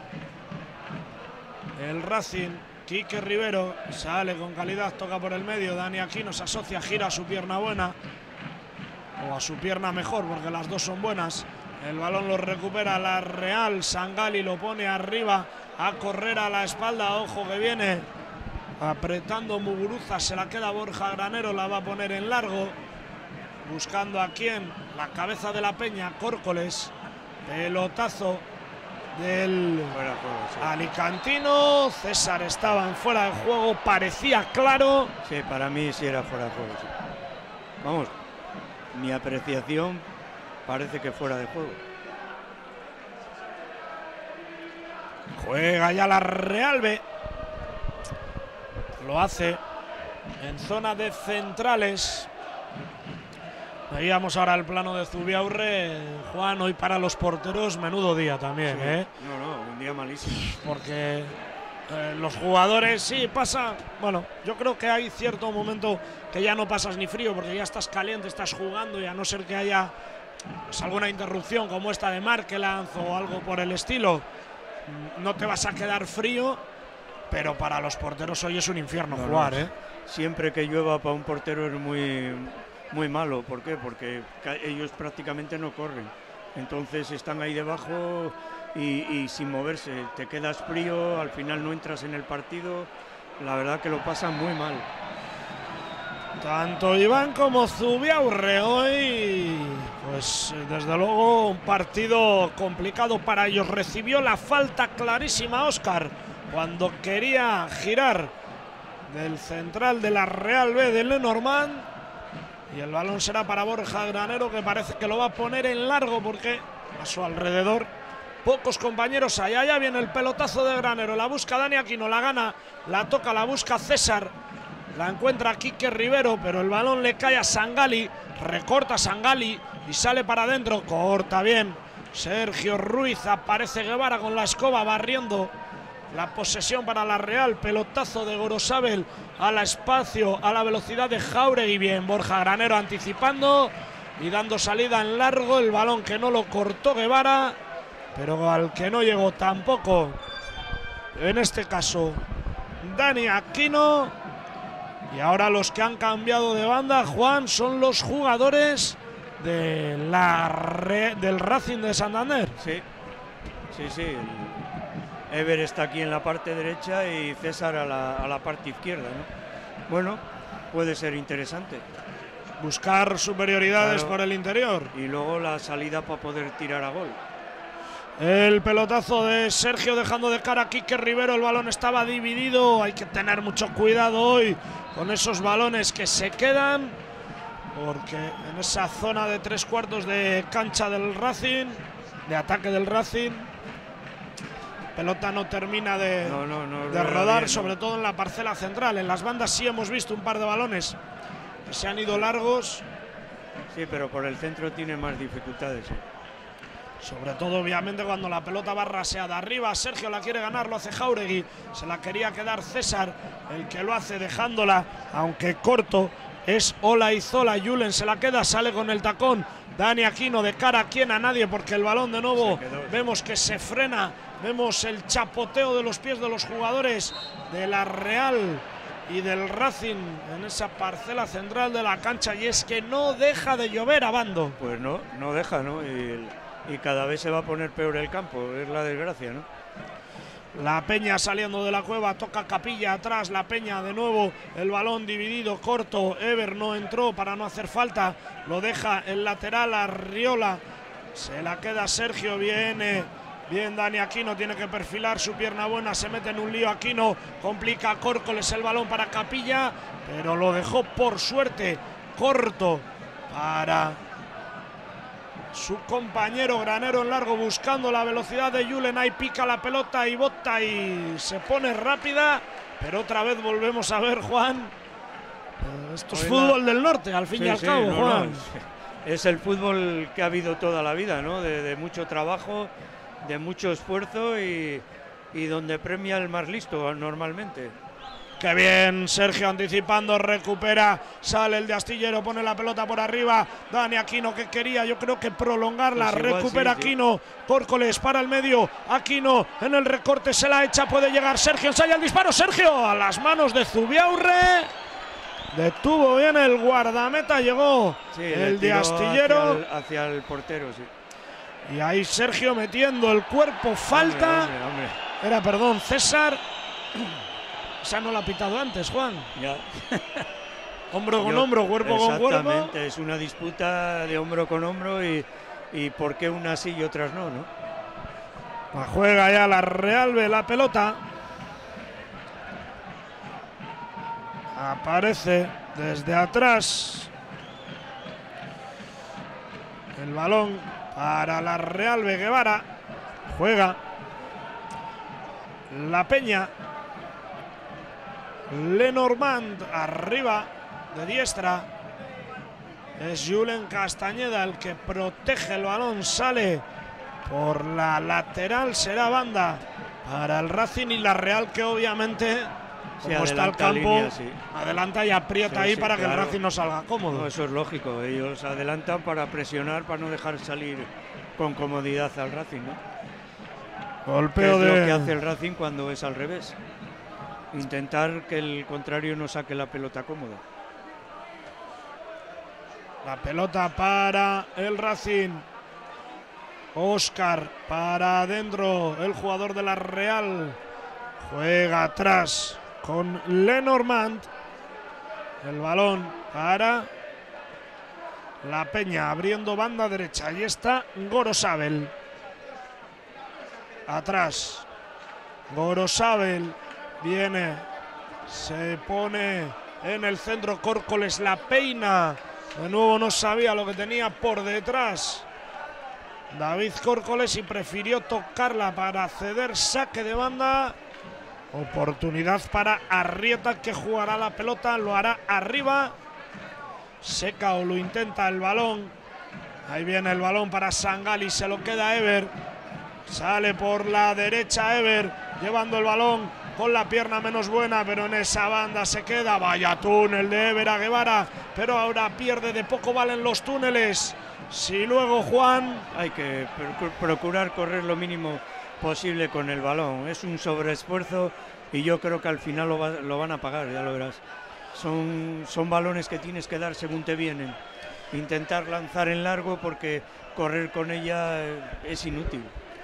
el Racing. Quique Rivero sale con calidad, toca por el medio. Dani Aquino se asocia, gira a su pierna buena o a su pierna mejor, porque las dos son buenas. El balón lo recupera la Real. Sangali lo pone arriba a correr a la espalda. Ojo que viene apretando Muguruza. Se la queda Borja Granero. La va a poner en largo. Buscando a quién. La cabeza de la Peña. Córcoles. Pelotazo del Fuera de juego, sí. alicantino. César estaba en fuera de juego. Parecía claro. Sí, para mí sí era fuera de juego. Sí. Vamos, mi apreciación parece que fuera de juego. Juega ya la Real B. Lo hace en zona de centrales. Veíamos ahora el plano de Zubiaurre. Juan, hoy para los porteros, menudo día también, Sí. ¿eh? No, no, un día malísimo. Porque eh, los jugadores, sí, pasa. Bueno, yo creo que hay cierto momento que ya no pasas ni frío porque ya estás caliente, estás jugando y a no ser que haya pues, alguna interrupción como esta de Markelanz o algo por el estilo, no te vas a quedar frío. Pero para los porteros hoy es un infierno No, jugar, no. ¿eh? Siempre que llueva para un portero es muy, muy malo. ¿Por qué? Porque ellos prácticamente no corren. Entonces están ahí debajo y, y sin moverse. Te quedas frío, al final no entras en el partido. La verdad que lo pasan muy mal. Tanto Iván como Zubiaurre hoy, pues desde luego un partido complicado para ellos. Recibió la falta clarísima Óscar cuando quería girar del central de la Real B de Lenormand. Y el balón será para Borja Granero, que parece que lo va a poner en largo porque a su alrededor pocos compañeros hay. Allá viene el pelotazo de Granero, la busca Dani Aquino, la gana, la toca, la busca César. La encuentra Quique Rivero, pero el balón le cae a Sangali. Recorta Sangali y sale para adentro. Corta bien Sergio Ruiz. Aparece Guevara con la escoba barriendo la posesión para la Real. Pelotazo de Gorosabel al espacio, a la velocidad de Jáuregui. Bien, Borja Granero anticipando y dando salida en largo. El balón que no lo cortó Guevara, pero al que no llegó tampoco, en este caso, Dani Aquino. Y ahora los que han cambiado de banda, Juan, son los jugadores de la Re, del Racing de Santander. Sí, sí, sí. Ever está aquí en la parte derecha y César a la, a la parte izquierda, ¿no? Bueno, puede ser interesante. Buscar superioridades Claro. por el interior. Y luego la salida para poder tirar a gol. El pelotazo de Sergio dejando de cara a Quique Rivero. El balón estaba dividido. Hay que tener mucho cuidado hoy con esos balones que se quedan, porque en esa zona de tres cuartos de cancha del Racing, de ataque del Racing, pelota no termina de, No, no, no, de no, rodar, bien, sobre no. todo en la parcela central. En las bandas sí hemos visto un par de balones que se han ido largos. Sí, pero por el centro tiene más dificultades. ¿Sí? Sobre todo, obviamente, cuando la pelota va raseada arriba. Sergio la quiere ganar, lo hace Jáuregui. Se la quería quedar César, el que lo hace dejándola, aunque corto, es Olaizola. Julen se la queda, sale con el tacón. Dani Aquino de cara a quien, a nadie, porque el balón de nuevo Se quedó. vemos que se frena. Vemos el chapoteo de los pies de los jugadores de la Real y del Racing en esa parcela central de la cancha. Y es que no deja de llover a bando. Pues no, no deja, ¿no? Y, el, y cada vez se va a poner peor el campo, es la desgracia, ¿no? La Peña saliendo de la cueva, toca Capilla atrás, la Peña de nuevo, el balón dividido, corto, Ever no entró para no hacer falta, lo deja el lateral a Riola, se la queda Sergio, viene bien Dani Aquino, tiene que perfilar su pierna buena, se mete en un lío Aquino, complica a Córcoles el balón para Capilla, pero lo dejó por suerte corto para su compañero Granero en largo, buscando la velocidad de Julen. Ahí pica la pelota y bota y se pone rápida, pero otra vez volvemos a ver, Juan, eh, esto es Hoy fútbol la... del norte, al fin sí, y al sí, cabo, no, Juan. No, es el fútbol que ha habido toda la vida, ¿no? De, de mucho trabajo, de mucho esfuerzo y, y donde premia el más listo normalmente. Qué bien, Sergio anticipando, recupera, sale el de Astillero, pone la pelota por arriba, Dani Aquino que quería, yo creo que prolongarla, Pues igual, recupera sí, sí. Aquino, Córcoles para el medio, Aquino en el recorte se la echa, puede llegar Sergio, ensaya el disparo, Sergio a las manos de Zubiaurre, detuvo bien el guardameta, llegó Sí, el le de tiró Astillero. Hacia el, hacia el portero, sí. Y ahí Sergio metiendo el cuerpo, falta. Hombre, hombre, hombre. Era, perdón, César. Esa no la ha pitado antes, Juan. Ya. Hombro con Yo, hombro, cuerpo con cuerpo. Exactamente, es una disputa de hombro con hombro y, y por qué unas sí y otras no, ¿no? La juega ya la Real B, la pelota. Aparece desde atrás. El balón para la Real B, Guevara. Juega la Peña. Lenormand arriba de diestra. Es Julen Castañeda el que protege el balón. Sale por la lateral. Será banda para el Racing y la Real, que obviamente, Sí, como está el adelanta campo, línea, sí. adelanta y aprieta Sí, ahí sí, para que claro. el Racing no salga cómodo. No, eso es lógico, ellos adelantan para presionar, para no dejar salir con comodidad al Racing, ¿no? Que Golpeo es de lo que hace el Racing cuando es al revés. Intentar que el contrario no saque la pelota cómoda. la pelota para el Racing. Óscar para adentro, el jugador de la Real. Juega atrás con Lenormand. El balón para la Peña, abriendo banda derecha. Ahí está Gorosabel. Atrás. Gorosabel viene. Se pone en el centro. Córcoles la peina. De nuevo no sabía lo que tenía por detrás David Córcoles y prefirió tocarla para ceder saque de banda. Oportunidad para Arrieta, que jugará la pelota, lo hará arriba. Seca o lo intenta el balón. Ahí viene el balón para Sangali, se lo queda Ever. Sale por la derecha Ever, llevando el balón con la pierna menos buena, pero en esa banda se queda. Vaya túnel de Ever a Guevara, pero ahora pierde, de poco valen los túneles. Si luego, Juan, hay que procurar correr lo mínimo posible con el balón. Es un sobreesfuerzo y yo creo que al final lo, va, lo van a pagar, ya lo verás. Son, son balones que tienes que dar según te vienen. Intentar lanzar en largo porque correr con ella es inútil.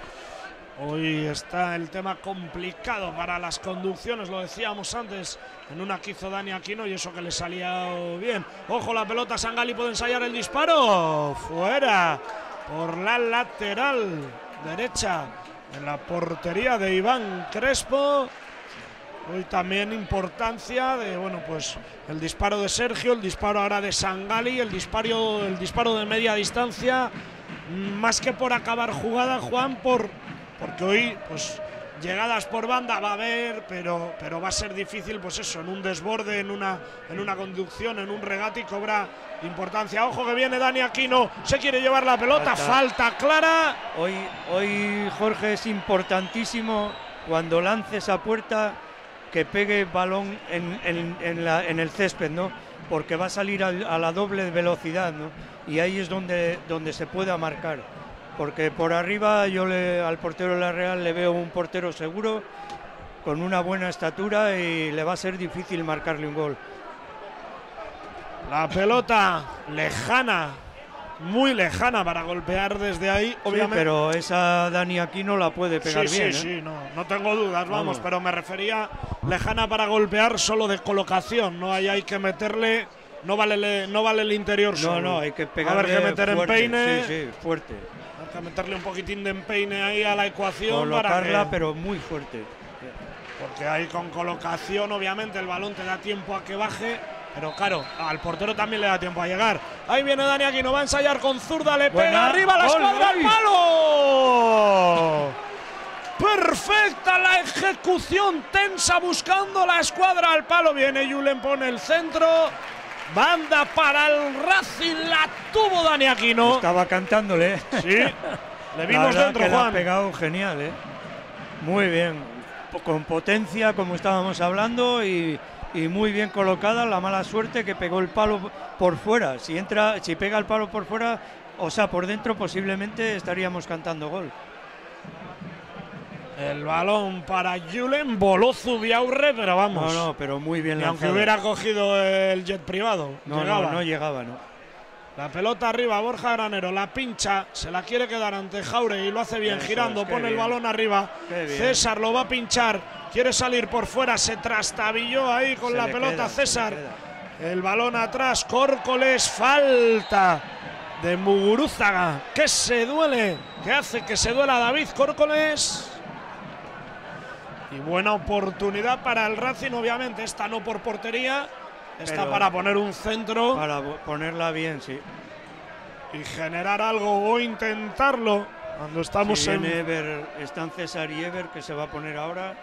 Hoy está el tema complicado para las conducciones, lo decíamos antes, en una que hizo Dani Aquino y eso que le salía bien. Ojo, la pelota, Sangali puede ensayar el disparo. Fuera por la lateral derecha en la portería de Iván Crespo. Hoy también importancia de, bueno, pues el disparo de Sergio, el disparo ahora de Sangali, el disparo, el disparo de media distancia, más que por acabar jugada, Juan, por porque hoy, pues, llegadas por banda va a haber, pero, pero va a ser difícil, pues eso, en un desborde, en una, en una conducción, en un regate, y cobra importancia. Ojo que viene Dani Aquino, se quiere llevar la pelota, falta, falta clara. Hoy, hoy, Jorge, es importantísimo cuando lances a puerta que pegue balón en, en, en, la, en el césped, ¿no? Porque va a salir a, a la doble velocidad, ¿no? Y ahí es donde, donde se pueda marcar. Porque por arriba yo le, al portero de la Real le veo un portero seguro, con una buena estatura, y le va a ser difícil marcarle un gol. La pelota lejana, muy lejana para golpear desde ahí, obviamente. Sí, pero esa Dani Aquino la puede pegar sí, bien. Sí, ¿eh? sí, no, no tengo dudas, vamos, vamos, pero me refería lejana para golpear solo de colocación, no hay, hay que meterle, no vale, no vale el interior solo. No, no, hay que pegarle a ver que meter fuerte, en peine. Sí, sí, fuerte. Hay que meterle un poquitín de empeine ahí a la ecuación. Colocarla, para que, pero muy fuerte. Porque ahí con colocación, obviamente, el balón te da tiempo a que baje. Pero claro, al portero también le da tiempo a llegar. Ahí viene Dani Aquino, va a ensayar con zurda, le Buena. pega arriba la Gol, escuadra al gol. palo. Perfecta la ejecución, tensa buscando la escuadra al palo. Viene Julen, pone el centro. Banda para el Racing, la tuvo Dani Aquino. Estaba cantándole. Sí, le vimos la dentro, que Juan. La ha pegado genial, ¿eh? Muy bien, con potencia, como estábamos hablando, y, y muy bien colocada. La mala suerte que pegó el palo por fuera. Si entra, si pega el palo por fuera, o sea, por dentro, posiblemente estaríamos cantando gol. El balón para Julen, voló Zubiaurre, pero vamos. No, no, pero muy bien Ni lanzado. aunque hubiera cogido el jet privado, no, llegaba. No, no llegaba, no. La pelota arriba, Borja Granero la pincha, se la quiere quedar ante Jauregui, lo hace bien, Eso girando, es, pone bien. el balón arriba. César lo va a pinchar, quiere salir por fuera, se trastabilló ahí con Se la le pelota queda, César. se le queda. El balón atrás, Córcoles, falta de Muguruzaga, que se duele, que hace que se duela David Córcoles. Y buena oportunidad para el Racing, obviamente, esta no por portería, esta Pero para poner un centro. Para ponerla bien, sí. Y generar algo o intentarlo cuando estamos si en… Ever, están César y Ever, que se va a poner ahora.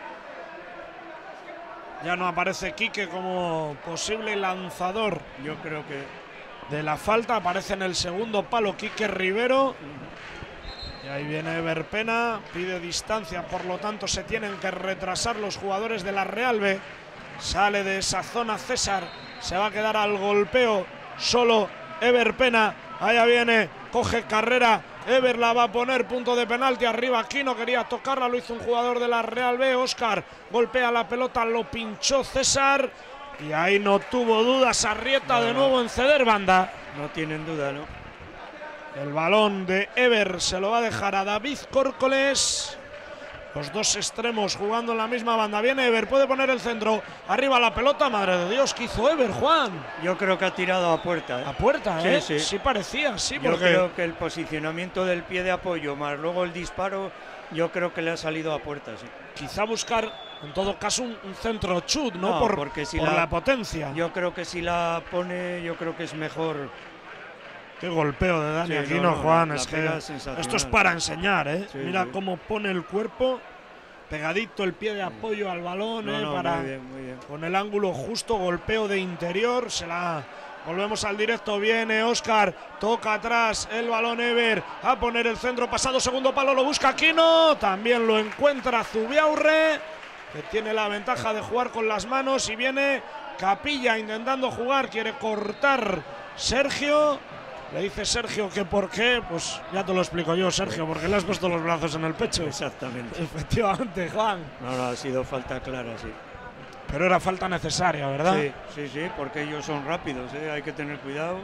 Ya no aparece Quique como posible lanzador. Yo creo que… De la falta, aparece en el segundo palo Quique Rivero. Y ahí viene Ever Pena, pide distancia, por lo tanto se tienen que retrasar los jugadores de la Real B. Sale de esa zona César, se va a quedar al golpeo solo Ever Pena. Allá viene, coge carrera, Ever la va a poner, punto de penalti arriba. Aquí no quería tocarla, lo hizo un jugador de la Real B. Óscar golpea la pelota, lo pinchó César. Y ahí no tuvo dudas Arrieta, no, de nuevo en ceder banda. No tienen duda, ¿no? El balón de Ever se lo va a dejar a David Córcoles. Los dos extremos jugando en la misma banda. Viene Ever, puede poner el centro. Arriba la pelota, madre de Dios, ¿qué hizo Ever, Juan? Yo creo que ha tirado a puerta, ¿eh? A puerta, sí, ¿eh? Sí, sí parecía, sí. Yo porque… creo que el posicionamiento del pie de apoyo, más luego el disparo, yo creo que le ha salido a puerta, sí. Quizá buscar, en todo caso, un, un centro chut, ¿no? no por porque si por la, la potencia. Yo creo que si la pone, yo creo que es mejor. Qué golpeo de Dani sí, Aquino, no, no, Juan. la Es que sensacional. esto es para enseñar, ¿eh? Sí, Mira sí. cómo pone el cuerpo, pegadito el pie de apoyo al balón, no, ¿eh? no, para, muy bien, muy bien. con el ángulo justo, golpeo de interior. Se la volvemos al directo. Viene Óscar, toca atrás el balón Ever, a poner el centro, pasado segundo palo, lo busca Aquino. También lo encuentra Zubiaurre, que tiene la ventaja de jugar con las manos. Y viene Capilla intentando jugar, quiere cortar Sergio. Le dice Sergio que por qué, pues ya te lo explico yo, Sergio, porque le has puesto los brazos en el pecho. Exactamente. Efectivamente, Juan. No, no, ha sido falta clara, sí. Pero era falta necesaria, ¿verdad? Sí, sí, sí, porque ellos son rápidos, ¿eh? Hay que tener cuidado.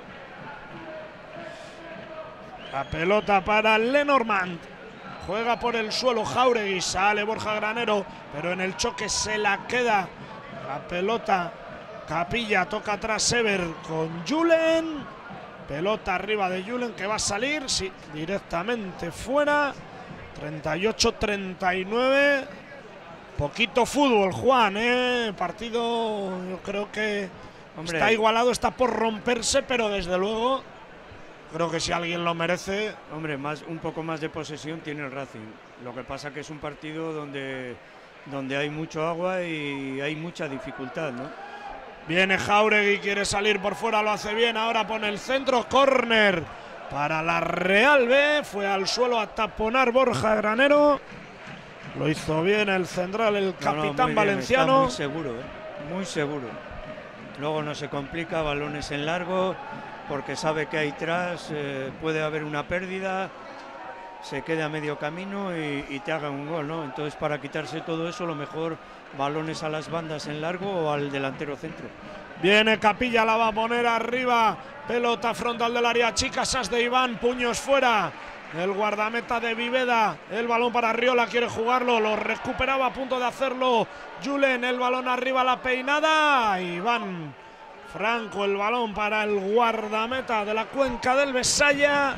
La pelota para Lenormand. Juega por el suelo Jauregui, sale Borja Granero, pero en el choque se la queda la pelota. Capilla, toca atrás Ever con Julen. Pelota arriba de Julen, que va a salir, sí, directamente fuera. treinta y ocho treinta y nueve. Poquito fútbol, Juan, ¿eh? Partido, yo creo que Hombre. está igualado, está por romperse, pero desde luego creo que si alguien lo merece… Hombre, más, un poco más de posesión tiene el Racing. Lo que pasa que es un partido donde, donde hay mucho agua y hay mucha dificultad, ¿no? Viene Jauregui, quiere salir por fuera, lo hace bien, ahora pone el centro, córner para la Real B, fue al suelo a taponar Borja Granero, lo hizo bien el central, el capitán no, no, valenciano. Bien, está muy seguro, ¿eh? Muy seguro. Luego no se complica, balones en largo, porque sabe que ahí atrás eh, puede haber una pérdida, se quede a medio camino y, y te haga un gol, ¿no? Entonces, para quitarse todo eso, lo mejor balones a las bandas en largo o al delantero centro. Viene Capilla, la va a poner arriba, pelota frontal del área chica, sas de Iván, puños fuera, el guardameta de Viveda, el balón para Riola, quiere jugarlo, lo recuperaba a punto de hacerlo Julen, el balón arriba, la peinada, Iván Franco, el balón para el guardameta de la Cuenca del Besaya.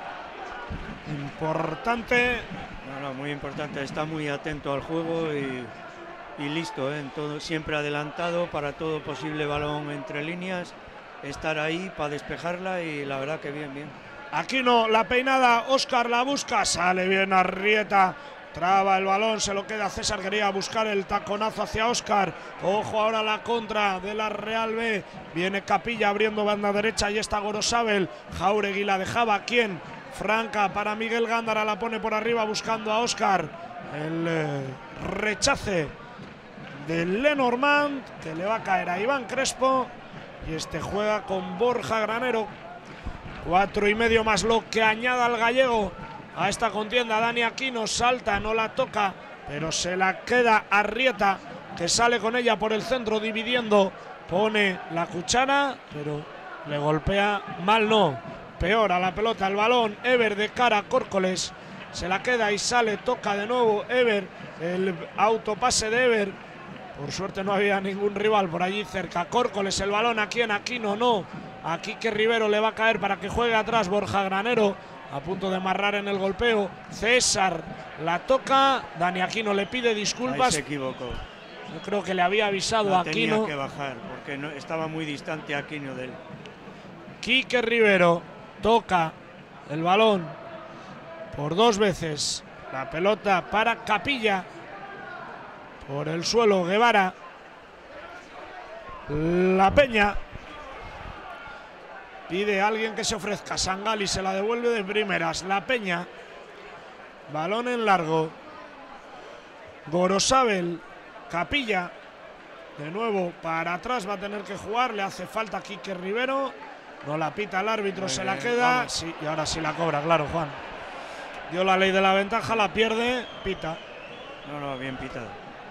Importante. No, no, muy importante, está muy atento al juego y, y listo, ¿eh? En todo, siempre adelantado para todo posible balón entre líneas, estar ahí para despejarla y la verdad que bien, bien. Aquí no, la peinada, Óscar la busca, sale bien Arrieta, traba el balón, se lo queda César, quería buscar el taconazo hacia Óscar. Ojo ahora la contra de la Real B, viene Capilla abriendo banda derecha y está Gorosabel, Jauregui la dejaba, ¿quién? Franca para Miguel Gándara, la pone por arriba buscando a Óscar. El eh, rechace de Lenormand, que le va a caer a Iván Crespo. Y este juega con Borja Granero. Cuatro y medio más lo que añada el gallego a esta contienda. Dani Aquino salta, no la toca, pero se la queda Arrieta, que sale con ella por el centro dividiendo. Pone la cuchara, pero Le golpea mal, no. Peor a la pelota el balón. Ever de cara a Córcoles. Se la queda y sale. Toca de nuevo Ever. El autopase de Ever. Por suerte no había ningún rival por allí cerca. Córcoles el balón aquí en Aquino. No. Aquí que Rivero le va a caer para que juegue atrás Borja Granero. A punto de amarrar en el golpeo. César la toca. Dani Aquino le pide disculpas. Ahí se equivocó. Yo creo que le había avisado a Aquino. Tenía que bajar porque no, estaba muy distante Aquino de él. Quique Rivero toca el balón por dos veces. La pelota para Capilla. Por el suelo Guevara. La Peña. Pide a alguien que se ofrezca. Sangali se la devuelve de primeras. La Peña. Balón en largo. Gorosabel. Capilla. De nuevo para atrás va a tener que jugar. Le hace falta a Quique Rivero. No la pita el árbitro, Muy se bien, la queda. Sí, y ahora sí la cobra, claro, Juan. Dio la ley de la ventaja, la pierde, pita. No, no, bien pitado.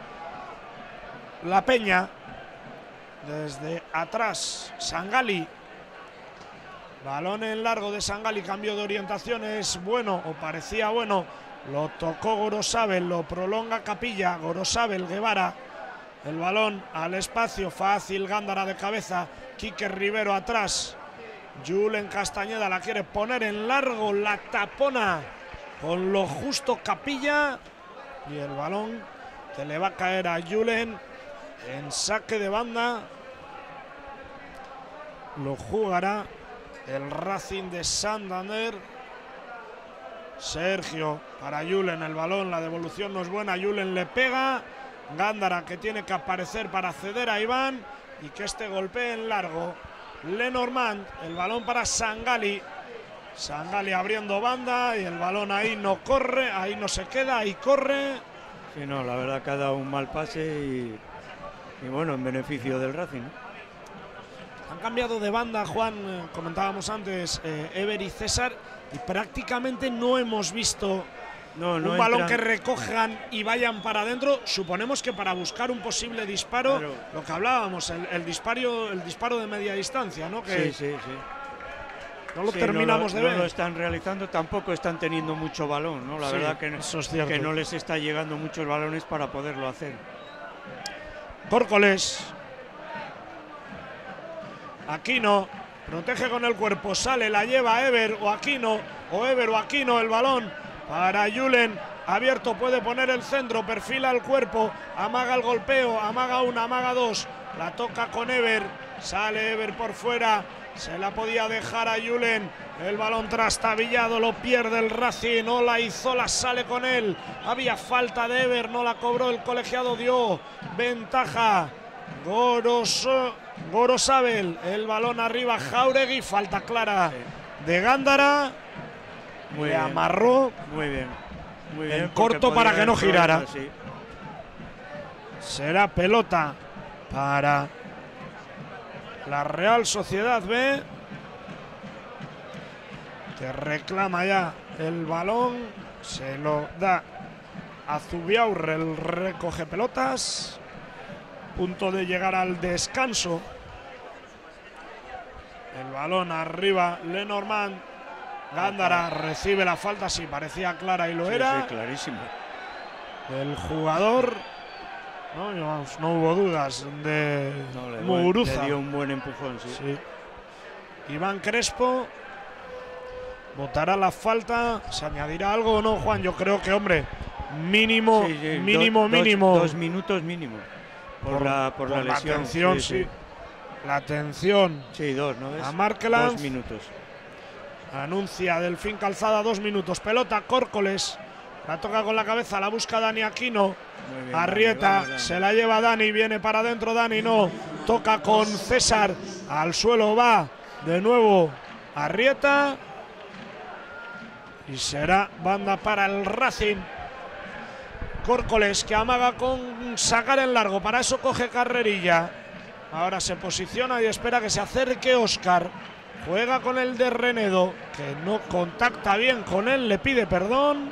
La Peña. Desde atrás, Sangali. Balón en largo de Sangali, cambio de orientación, es bueno o parecía bueno. Lo tocó Gorosabel, lo prolonga Capilla, Gorosabel, Guevara. El balón al espacio, fácil, Gándara de cabeza, Quique Rivero atrás. Julen Castañeda la quiere poner en largo, la tapona con lo justo Capilla. Y el balón que le va a caer a Julen en saque de banda. Lo jugará el Racing de Santander. Sergio para Julen, el balón, la devolución no es buena, Julen le pega. Gándara que tiene que aparecer para ceder a Iván y que este golpee en largo. Lenormand, el balón para Sangali. Sangali abriendo banda y el balón ahí no corre, ahí no se queda, ahí corre. Sí, no, la verdad que ha dado un mal pase y, y bueno, en beneficio del Racing, ¿no? Han cambiado de banda, Juan, eh, comentábamos antes, eh, Ever y César, y prácticamente no hemos visto no, no un balón entran. que recojan y vayan para adentro. Suponemos que para buscar un posible disparo, Claro. lo que hablábamos, el, el, disparo, el disparo de media distancia, ¿no? Que Sí, sí, sí. no lo Sí, terminamos no lo, de no ver. lo están realizando, tampoco están teniendo mucho balón, ¿no? La Sí, verdad que, eso es cierto. que no les está llegando muchos balones para poderlo hacer. Córcoles. Aquino protege con el cuerpo, sale, la lleva Ever o Aquino, o Ever o Aquino, el balón para Julen, abierto, puede poner el centro, perfila el cuerpo, amaga el golpeo, amaga una, amaga dos, la toca con Ever, sale Ever por fuera, se la podía dejar a Julen, el balón trastabillado, lo pierde el Racing, Olaizola sale con él, había falta de Ever, no la cobró el colegiado, dio ventaja, Goroso. Gorosabel, el balón arriba, Jauregui, falta clara de Gándara. Muy Le bien. amarró Muy bien. Muy en bien, corto porque para podía que no haber girara. problemas, sí. Será pelota para la Real Sociedad B, que reclama ya el balón, se lo da a Zubiaurre, el recoge pelotas. Punto de llegar al descanso. El balón arriba, Lenormand. Gándara recibe la falta, sí, parecía clara y lo Sí, era. sí, clarísimo. El jugador, no, vamos, no hubo dudas de No, le, Muguruza. le dio un buen empujón, sí. Sí. Iván Crespo votará la falta. ¿Se añadirá algo o no, Juan? Yo creo que, hombre, mínimo, Sí, sí, mínimo, dos, mínimo. Dos, dos minutos mínimo. Por, por la, por, por la lesión. La atención, sí, sí. sí. La atención. Sí, dos, ¿no ves? A Markeland. Dos minutos. Anuncia Delfín Calzada, dos minutos. Pelota, Córcoles. La toca con la cabeza, la busca Dani Aquino. Bien, Arrieta, Dani, vamos, Dani. se la lleva Dani, viene para adentro Dani, no. Toca con César, al suelo va de nuevo Arrieta. Y será banda para el Racing. Córcoles que amaga con sacar en largo, para eso coge carrerilla. Ahora se posiciona y espera que se acerque Óscar. Juega con el de Renedo, que no contacta bien con él, le pide perdón.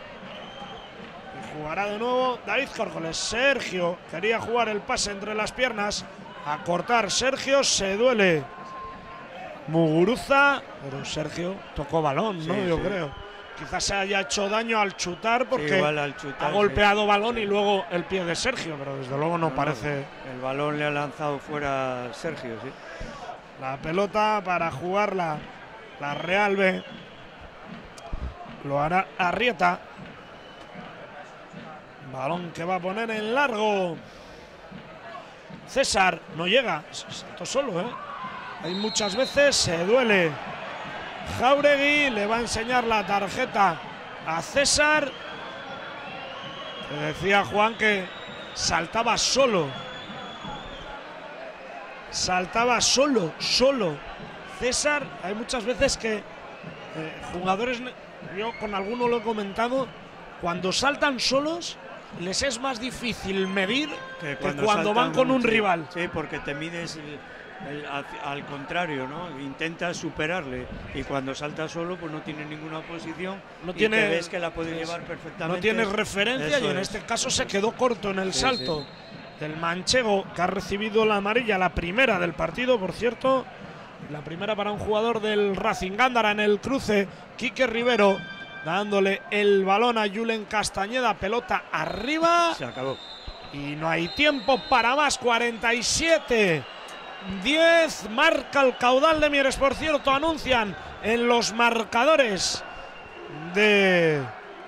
Y jugará de nuevo David Córcoles. Sergio quería jugar el pase entre las piernas, a cortar. Sergio se duele Muguruza, pero Sergio tocó balón, ¿no? Sí, Yo sí. creo. Quizás se haya hecho daño al chutar porque Sí, igual al chutar, ha golpeado sí. balón Sí. y luego el pie de Sergio, pero desde luego no, No, parece. no, el balón le ha lanzado fuera Sergio, sí. La pelota para jugarla la Real B. Lo hará Arrieta. Balón que va a poner en largo. César no llega. Saltó solo, ¿eh? Hay muchas veces, se duele. Jáuregui le va a enseñar la tarjeta a César. Le decía Juan que saltaba solo. Saltaba solo, solo. César, hay muchas veces que eh, jugadores, yo con alguno lo he comentado, cuando saltan solos les es más difícil medir que cuando, que cuando van con un sí, rival. Sí, porque te mides el, el, al, al contrario, ¿no? Intentas superarle y cuando salta solo pues no tiene ninguna posición no y tiene, te ves que la puede llevar perfectamente. No tienes referencia. Eso y en es. este caso se quedó corto en el sí, salto sí. del manchego, que ha recibido la amarilla, la primera del partido, por cierto. La primera para un jugador del Racing. Gándara en el cruce, Quique Rivero dándole el balón a Julen Castañeda, pelota arriba. Se acabó. Y no hay tiempo para más, cuarenta y siete diez, marca el Caudal de Mieres, por cierto, anuncian en los marcadores de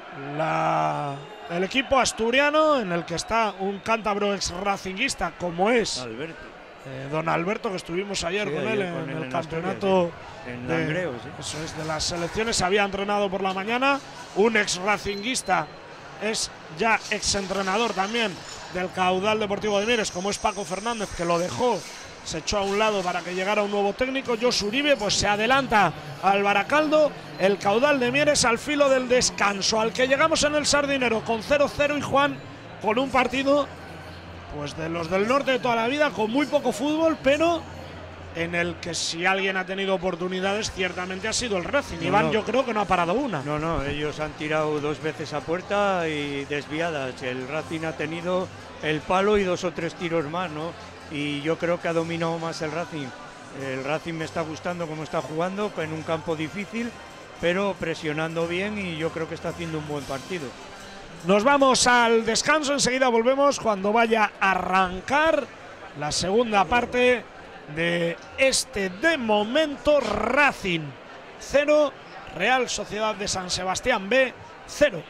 la, el equipo asturiano, en el que está un cántabro ex racinguista como es Alberto. Eh, don Alberto, que estuvimos ayer sí, con ayer él con en él el en campeonato Asturias, sí. en de, Langreo, sí. eso es, de las selecciones. Se había entrenado por la mañana, un ex racinguista, es ya ex entrenador también del Caudal Deportivo de Mieres, como es Paco Fernández, que lo dejó, se echó a un lado para que llegara un nuevo técnico. Josu Uribe pues se adelanta al Baracaldo, el Caudal de Mieres al filo del descanso, al que llegamos en el Sardinero con cero cero, y Juan con un partido pues de los del norte de toda la vida, con muy poco fútbol, pero en el que si alguien ha tenido oportunidades ciertamente ha sido el Racing. No, Iván no. yo creo que no ha parado una. No, no, ellos han tirado dos veces a puerta y desviadas. El Racing ha tenido el palo y dos o tres tiros más, ¿no? Y yo creo que ha dominado más el Racing. El Racing me está gustando cómo está jugando, en un campo difícil, pero presionando bien, y yo creo que está haciendo un buen partido. Nos vamos al descanso, enseguida volvemos cuando vaya a arrancar la segunda parte de este, de momento, Racing cero, Real Sociedad de San Sebastián B cero.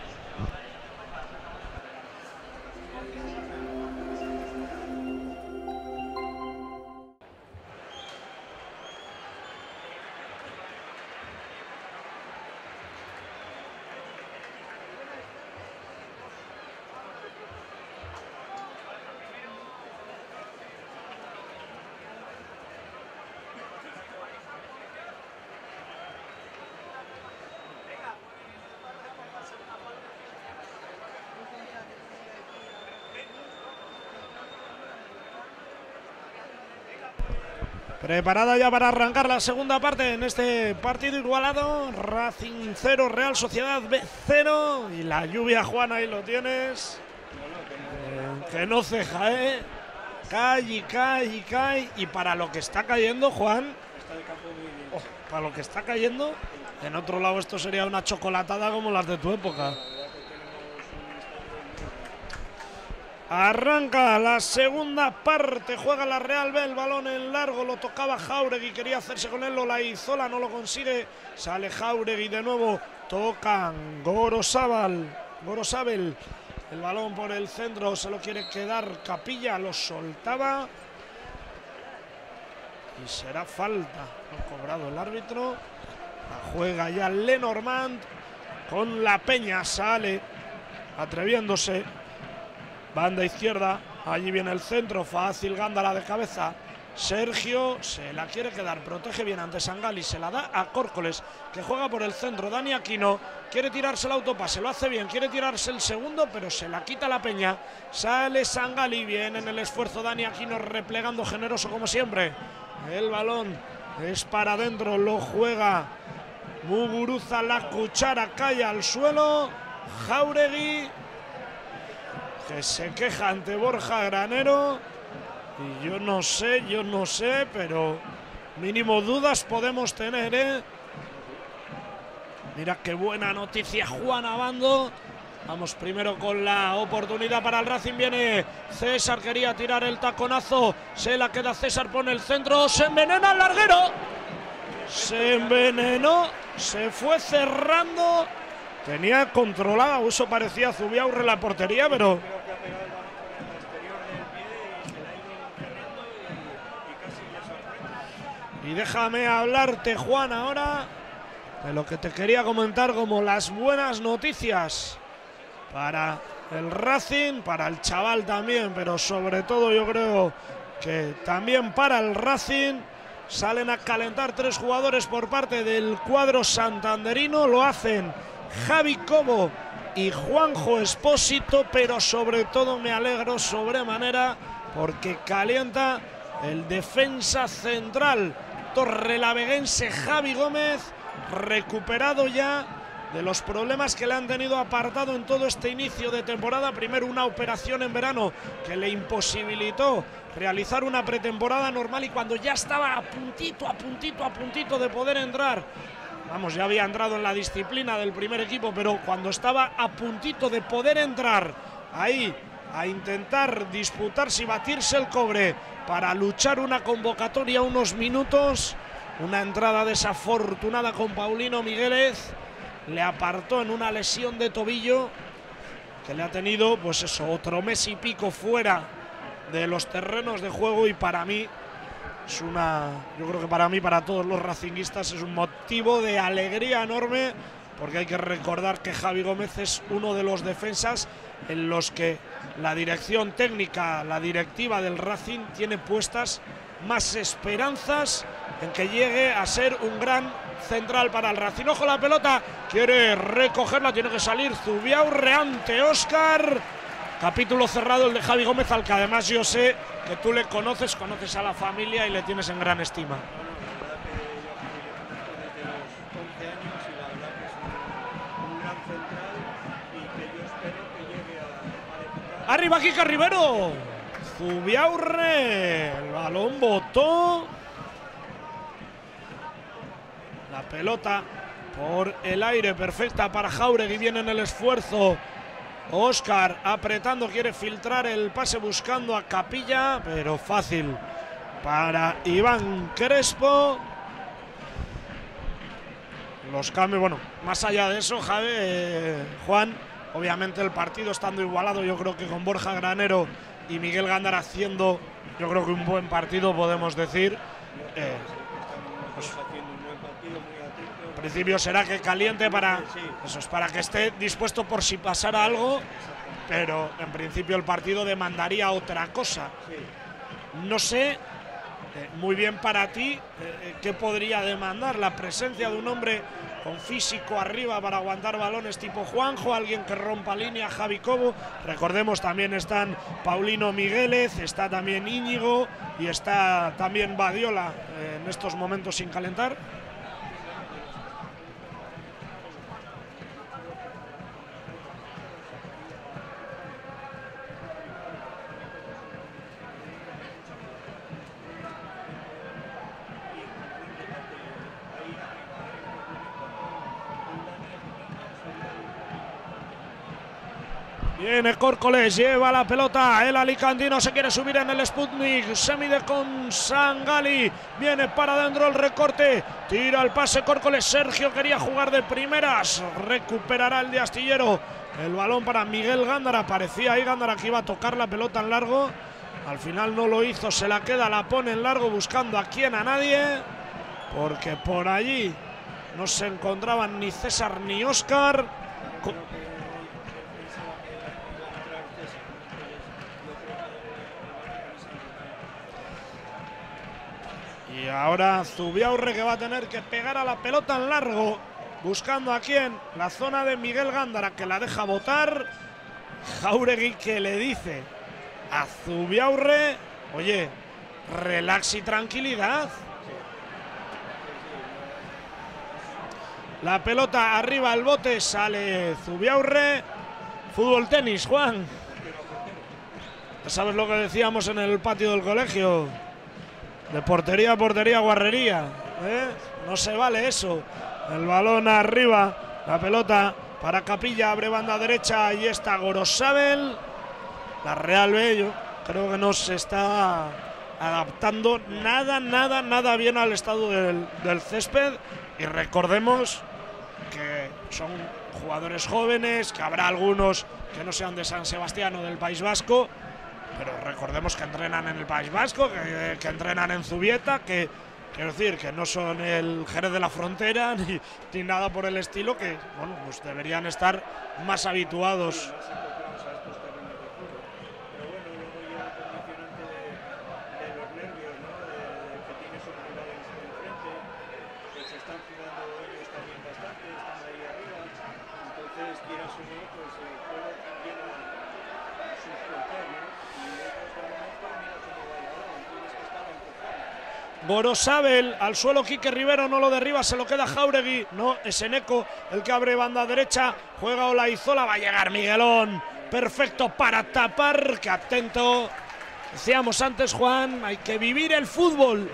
Preparada ya para arrancar la segunda parte en este partido igualado. Racing cero, Real Sociedad B cero. Y la lluvia, Juan, ahí lo tienes. Eh, que no ceja, ¿eh? Cae y cae y cae. Y para lo que está cayendo, Juan, oh, para lo que está cayendo, en otro lado esto sería una chocolatada como las de tu época. Arranca la segunda parte, juega la Real B, el balón en largo, lo tocaba Jáuregui, quería hacerse con él, Olaizola no lo consigue, sale Jáuregui de nuevo, tocan Gorosabal, Gorosabel, el balón por el centro, se lo quiere quedar Capilla, lo soltaba y será falta, ha cobrado el árbitro, la juega ya Lenormand con la Peña, sale atreviéndose. Banda izquierda, allí viene el centro, fácil, Gándara de cabeza. Sergio se la quiere quedar, protege bien ante Sangali, se la da a Córcoles, que juega por el centro. Dani Aquino quiere tirarse el autopase, lo hace bien, quiere tirarse el segundo, pero se la quita la Peña. Sale Sangali, bien en el esfuerzo Dani Aquino, replegando generoso como siempre. El balón es para adentro, lo juega Muguruza, la cuchara cae al suelo. Jáuregui, que se queja ante Borja Granero, y yo no sé, yo no sé, pero Mínimo dudas podemos tener, ¿eh? Mira qué buena noticia, Juan Abando. Vamos primero con la oportunidad para el Racing. Viene César, quería tirar el taconazo. Se la queda César, pone el centro. Se envenena el larguero. Se envenenó. Se fue cerrando. Tenía controlada, o eso parecía Zubiaurre la portería, pero... Y déjame hablarte, Juan, ahora de lo que te quería comentar como las buenas noticias para el Racing, para el chaval también, pero sobre todo yo creo que también para el Racing. Salen a calentar tres jugadores por parte del cuadro santanderino. Lo hacen Javi Cobo y Juanjo Espósito, pero sobre todo me alegro sobremanera porque calienta el defensa central torrelaveguense Javi Gómez, recuperado ya de los problemas que le han tenido apartado en todo este inicio de temporada. Primero una operación en verano que le imposibilitó realizar una pretemporada normal, y cuando ya estaba a puntito, a puntito, a puntito de poder entrar, vamos, ya había entrado en la disciplina del primer equipo, pero cuando estaba a puntito de poder entrar ahí a intentar disputarse y batirse el cobre para luchar una convocatoria unos minutos, una entrada desafortunada con Paulino Migueles le apartó en una lesión de tobillo que le ha tenido, pues eso, otro mes y pico fuera de los terrenos de juego, y para mí es una, yo creo que para mí, para todos los racinguistas, es un motivo de alegría enorme, porque hay que recordar que Javi Gómez es uno de los defensas en los que la dirección técnica, la directiva del Racing tiene puestas más esperanzas en que llegue a ser un gran central para el Racing. Ojo, la pelota, quiere recogerla, tiene que salir Zubiaurre ante Óscar. Capítulo cerrado el de Javi Gómez, al que además yo sé que tú le conoces, conoces a la familia y le tienes en gran estima. Arriba Kika Rivero. Zubiaurre, el balón botó. La pelota por el aire, perfecta para Jáuregui, viene en el esfuerzo. Óscar apretando, quiere filtrar el pase buscando a Capilla, pero fácil para Iván Crespo. Los cambios, bueno, más allá de eso, Javi, eh, Juan, obviamente el partido estando igualado, yo creo que con Borja Granero y Miguel Gándara haciendo, yo creo que un buen partido, podemos decir. Eh, pues, en principio será que caliente para eso, es para que esté dispuesto por si pasara algo, pero en principio el partido demandaría otra cosa. No sé, eh, muy bien para ti, eh, qué podría demandar la presencia de un hombre con físico arriba para aguantar balones tipo Juanjo, alguien que rompa línea, Javi Cobo. Recordemos, también están Paulino Migueles, está también Íñigo y está también Badiola eh, en estos momentos sin calentar. Viene Córcoles, lleva la pelota, el alicantino se quiere subir en el Sputnik, se mide con Sangali, viene para adentro el recorte, tira el pase Córcoles, Sergio quería jugar de primeras, recuperará el de Astillero, el balón para Miguel Gándara, parecía ahí Gándara que iba a tocar la pelota en largo, al final no lo hizo, se la queda, la pone en largo buscando a quién, a nadie, porque por allí no se encontraban ni César ni Óscar. Y ahora Zubiaurre, que va a tener que pegar a la pelota en largo, buscando a quién, la zona de Miguel Gándara, que la deja botar. Jáuregui, que le dice a Zubiaurre, oye, relax y tranquilidad. La pelota arriba al bote, sale Zubiaurre. Fútbol tenis, Juan. ¿Sabes lo que decíamos en el patio del colegio? de portería a portería, guarrería, ¿eh? No se vale eso. El balón arriba, la pelota para Capilla, abre banda derecha, ahí está Gorosabel. La Real B, yo creo que no se está adaptando nada, nada, nada bien al estado del, del césped. Y recordemos que son jugadores jóvenes, que habrá algunos que no sean de San Sebastián o del País Vasco, pero recordemos que entrenan en el País Vasco, que, que entrenan en Zubieta, que quiero decir que no son el Jerez de la Frontera ni, ni nada por el estilo, que bueno, pues deberían estar más habituados. Gorosabel al suelo, Quique Rivero no lo derriba, se lo queda Jauregui, no, es Eneco el que abre banda derecha, juega Olaizola, va a llegar Miguelón, perfecto para tapar, que atento, decíamos antes Juan, hay que vivir el fútbol.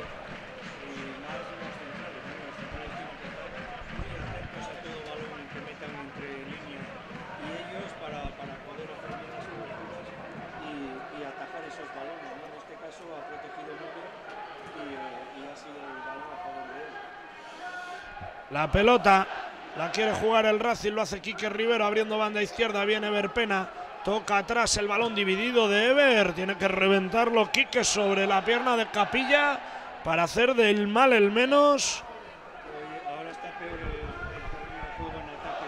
La pelota la quiere jugar el Racing, lo hace Quique Rivero abriendo banda izquierda, viene Verpena, toca atrás el balón dividido de Ever, tiene que reventarlo Quique sobre la pierna de Capilla para hacer del mal el menos. Ahora está peor el juego en ataque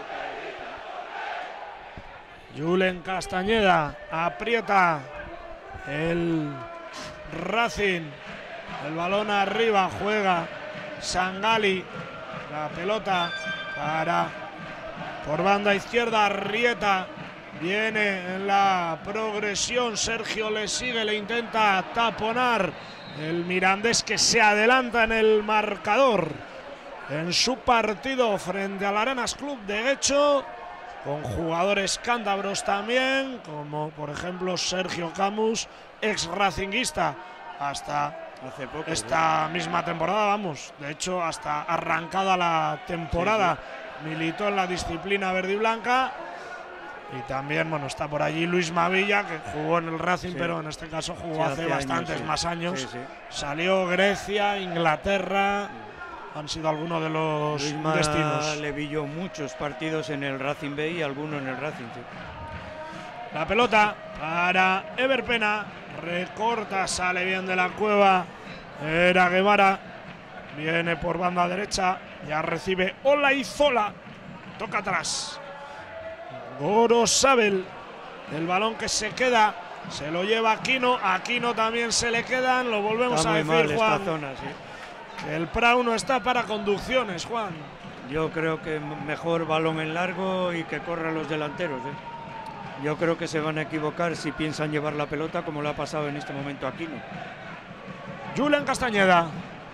para el Julen Castañeda aprieta el Racing, el balón arriba, juega Sangali. La pelota para por banda izquierda, Arrieta viene en la progresión, Sergio le sigue, le intenta taponar el Mirandés, que se adelanta en el marcador en su partido frente al Arenas Club de Guecho, con jugadores cántabros también, como por ejemplo Sergio Camus, ex racinguista hasta hace poco, esta ¿sí? misma temporada, vamos, de hecho hasta arrancada la temporada, sí, sí. militó en la disciplina verde y blanca. Y también, bueno, está por allí Luis Mavilla, que jugó en el Racing, sí. pero en este caso jugó sí, hace, hace bastantes años, sí. más años. Sí, sí. Salió Grecia, Inglaterra, sí. han sido algunos de los Luisma destinos. Le villó muchos partidos en el Racing B y algunos en el Racing. Sí. La pelota para Ever Pena, recorta, sale bien de la cueva. Era Guevara, viene por banda derecha, ya recibe Olaizola, toca atrás. Gorosabel, el balón que se queda, se lo lleva Aquino, Aquino también se le quedan, lo volvemos está a decir, Juan. Esta zona, sí. Que el Prau no está para conducciones, Juan. Yo creo que mejor balón en largo y que corran los delanteros. ¿eh? Yo creo que se van a equivocar si piensan llevar la pelota como lo ha pasado en este momento Aquino. Julen Castañeda.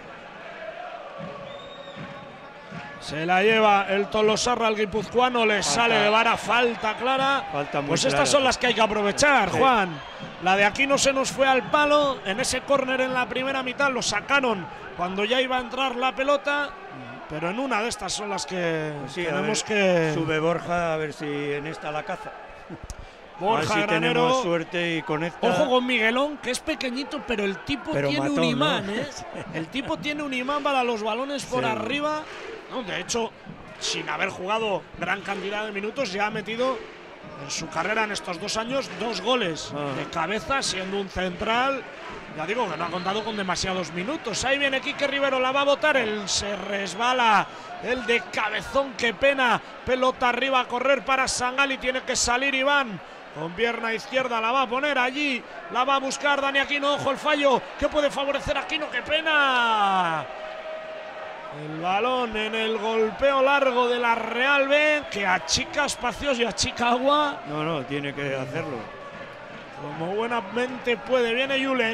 Se la lleva el Tolosarra al guipuzcoano, le falta. Sale de vara, falta clara. Falta pues clara. Estas son las que hay que aprovechar, sí. Juan. La de Aquino se nos fue al palo, en ese córner en la primera mitad lo sacaron cuando ya iba a entrar la pelota, pero en una de estas son las que pues sí, tenemos que... Sube Borja, a ver si en esta la caza. Borja, a ver si Granero, tenemos suerte y conecta. Ojo con Miguelón, que es pequeñito, pero el tipo pero tiene matón, un imán, ¿no? ¿eh? El tipo tiene un imán para los balones por sí. arriba. No, de hecho, sin haber jugado gran cantidad de minutos, ya ha metido en su carrera en estos dos años dos goles ah. de cabeza, siendo un central. Ya digo que no ha contado con demasiados minutos. Ahí viene Quique Rivero, la va a botar, él se resbala, el de cabezón, qué pena. Pelota arriba a correr para Sangali, tiene que salir Iván. Con pierna izquierda la va a poner allí, la va a buscar Dani Aquino, ojo el fallo, que puede favorecer a Aquino, qué pena. El balón en el golpeo largo de la Real B, que achica espacios y achica agua. No, no, tiene que hacerlo. Como buenamente puede, viene Julen.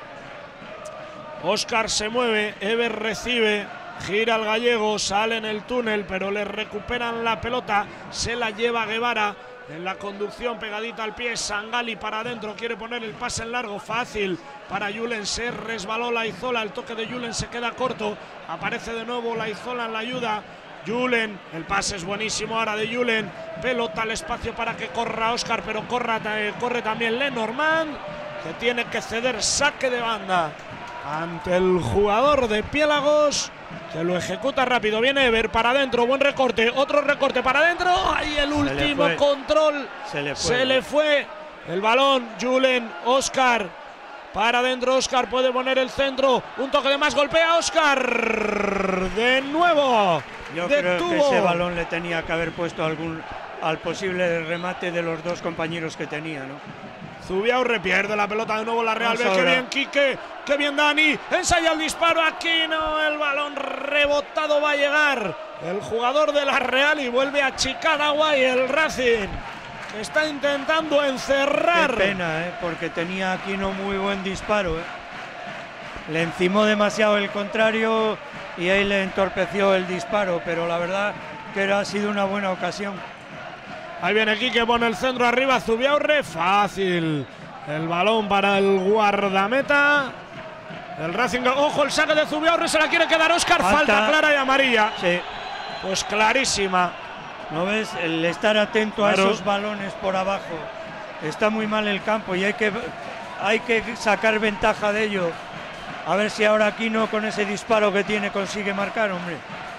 Óscar se mueve, Ever recibe, gira el gallego, sale en el túnel, pero le recuperan la pelota, se la lleva Guevara. en la conducción, pegadita al pie. Sangali para adentro, quiere poner el pase en largo, fácil para Julen. Se resbaló Laizola, el toque de Julen se queda corto. Aparece de nuevo Laizola en la ayuda. Julen, el pase es buenísimo ahora de Julen. Pelota al espacio para que corra Óscar, pero corra, eh, corre también Lenormand, que tiene que ceder saque de banda ante el jugador de Piélagos, que lo ejecuta rápido. Viene Ever para adentro, buen recorte, otro recorte para adentro. Ahí el último control, se le fue, se le fue el balón. Julen, Óscar para adentro, Óscar puede poner el centro, un toque de más, golpea Óscar de nuevo. Yo Detuvo. creo que ese balón le tenía que haber puesto algún al posible remate de los dos compañeros que tenía, ¿no? Zubiaurre pierde la pelota de nuevo la Real B. Qué bien Quique, qué bien Dani. Ensaya el disparo, aquí no, el balón rebotado va a llegar el jugador de la Real y vuelve a achicar agua y el Racing que está intentando encerrar. Qué pena, ¿eh? Porque tenía aquí no muy buen disparo, ¿eh? Le encimó demasiado el contrario y ahí le entorpeció el disparo, pero la verdad que era, ha sido una buena ocasión. Ahí viene Quique, pone el centro arriba, Zubiaurre, fácil. El balón para el guardameta. El Racing, ojo, el saque de Zubiaurre, se la quiere quedar Óscar, falta. falta clara y amarilla. Sí. Pues clarísima. ¿No ves? El estar atento a claro. esos balones por abajo. Está muy mal el campo y hay que, hay que sacar ventaja de ello. A ver si ahora Aquino con ese disparo que tiene consigue marcar, hombre.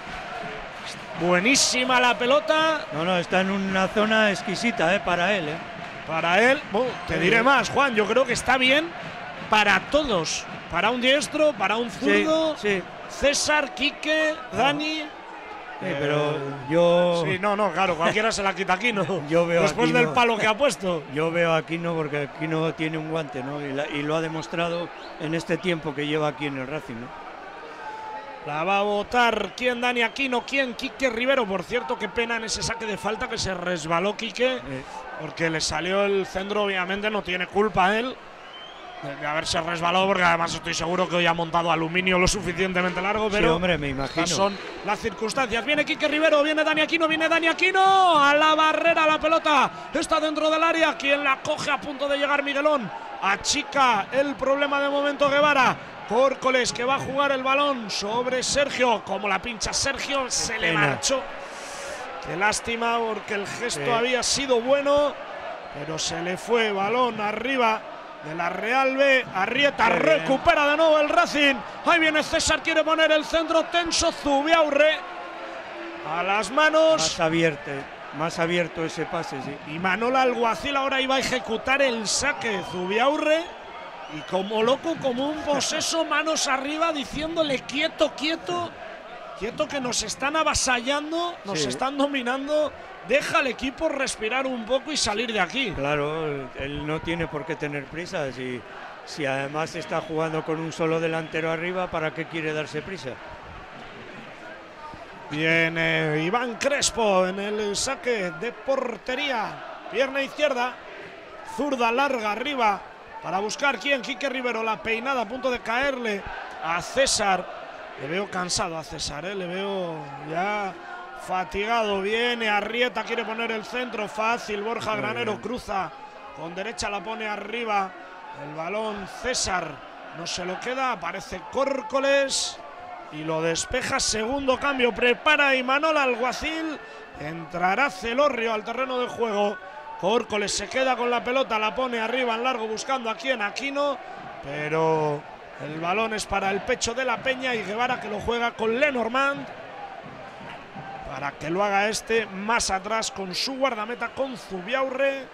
Buenísima la pelota. No, no, está en una zona exquisita, ¿eh? Para él, ¿eh? Para él, bueno, te diré más, Juan, yo creo que está bien para todos. Para un diestro, para un zurdo, sí, sí. César, Quique, Dani. Sí, pero yo… Sí, no, no, claro, cualquiera se la quita aquí, ¿no? Yo veo Después Aquino, del palo que ha puesto. Yo veo a Aquino porque Aquino tiene un guante, ¿no? Y, la, y lo ha demostrado en este tiempo que lleva aquí en el Racing, ¿no? La va a votar quién, Dani Aquino, quién, Quique Rivero. Por cierto, qué pena en ese saque de falta que se resbaló Quique, eh. porque le salió el centro, obviamente no tiene culpa él de, de haberse resbalado, porque además estoy seguro que hoy ha montado aluminio lo suficientemente largo, pero sí, hombre, me imagino. Son las circunstancias. Viene Quique Rivero, viene Dani Aquino, viene Dani Aquino a la barrera, la pelota está dentro del área, quien la coge a punto de llegar Miguelón, achica el problema de momento Guevara. Córcoles que va a jugar el balón sobre Sergio, como la pincha Sergio, se Qué le pena. marchó. Qué lástima, porque el gesto sí. había sido bueno, pero se le fue. Balón arriba de la Real B. Arrieta Qué recupera bien. de nuevo el Racing. Ahí viene César, quiere poner el centro tenso. Zubiaurre a las manos. Más abierto, más abierto ese pase, sí. Y Manol Alguacil ahora iba a ejecutar el saque. Zubiaurre. Y como loco, como un poseso, manos arriba, diciéndole quieto, quieto, quieto, que nos están avasallando, nos sí. están dominando, deja al equipo respirar un poco y salir de aquí. Claro, él no tiene por qué tener prisa, si, si además está jugando con un solo delantero arriba, ¿para qué quiere darse prisa? Viene Iván Crespo en el saque de portería, pierna izquierda, zurda larga arriba, para buscar quién, Quique Rivero, la peinada a punto de caerle a César. Le veo cansado a César, ¿eh? Le veo ya fatigado. Viene Arrieta, quiere poner el centro, fácil. Borja Granero cruza, con derecha la pone arriba. El balón César no se lo queda, aparece Córcoles y lo despeja. Segundo cambio, prepara Imanol Alguacil. Entrará Celorrio al terreno de juego. Córcoles se queda con la pelota, la pone arriba en largo buscando a quién, Aquino, pero el balón es para el pecho de la Peña y Guevara, que lo juega con Lenormand para que lo haga este más atrás con su guardameta, con Zubiaurre.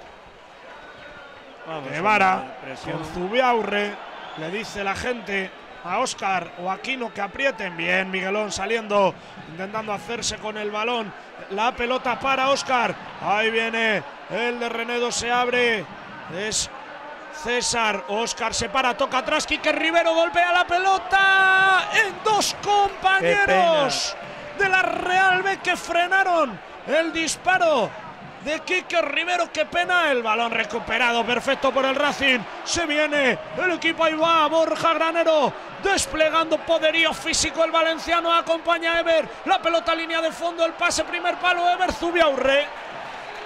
Vamos, Guevara con Zubiaurre, le dice la gente a Óscar o Aquino que aprieten. Bien, Miguelón saliendo, intentando hacerse con el balón. La pelota para Óscar. Ahí viene el de Renedo, se abre. Es César. Óscar se para, toca atrás. Quique Rivero golpea la pelota. En dos compañeros de la Real B que frenaron el disparo de Quique Rivero. Qué pena. El balón recuperado perfecto por el Racing. Se viene el equipo, ahí va Borja Granero desplegando poderío físico. El valenciano acompaña a Ever, la pelota línea de fondo, el pase primer palo, Ever, Zubiaurre.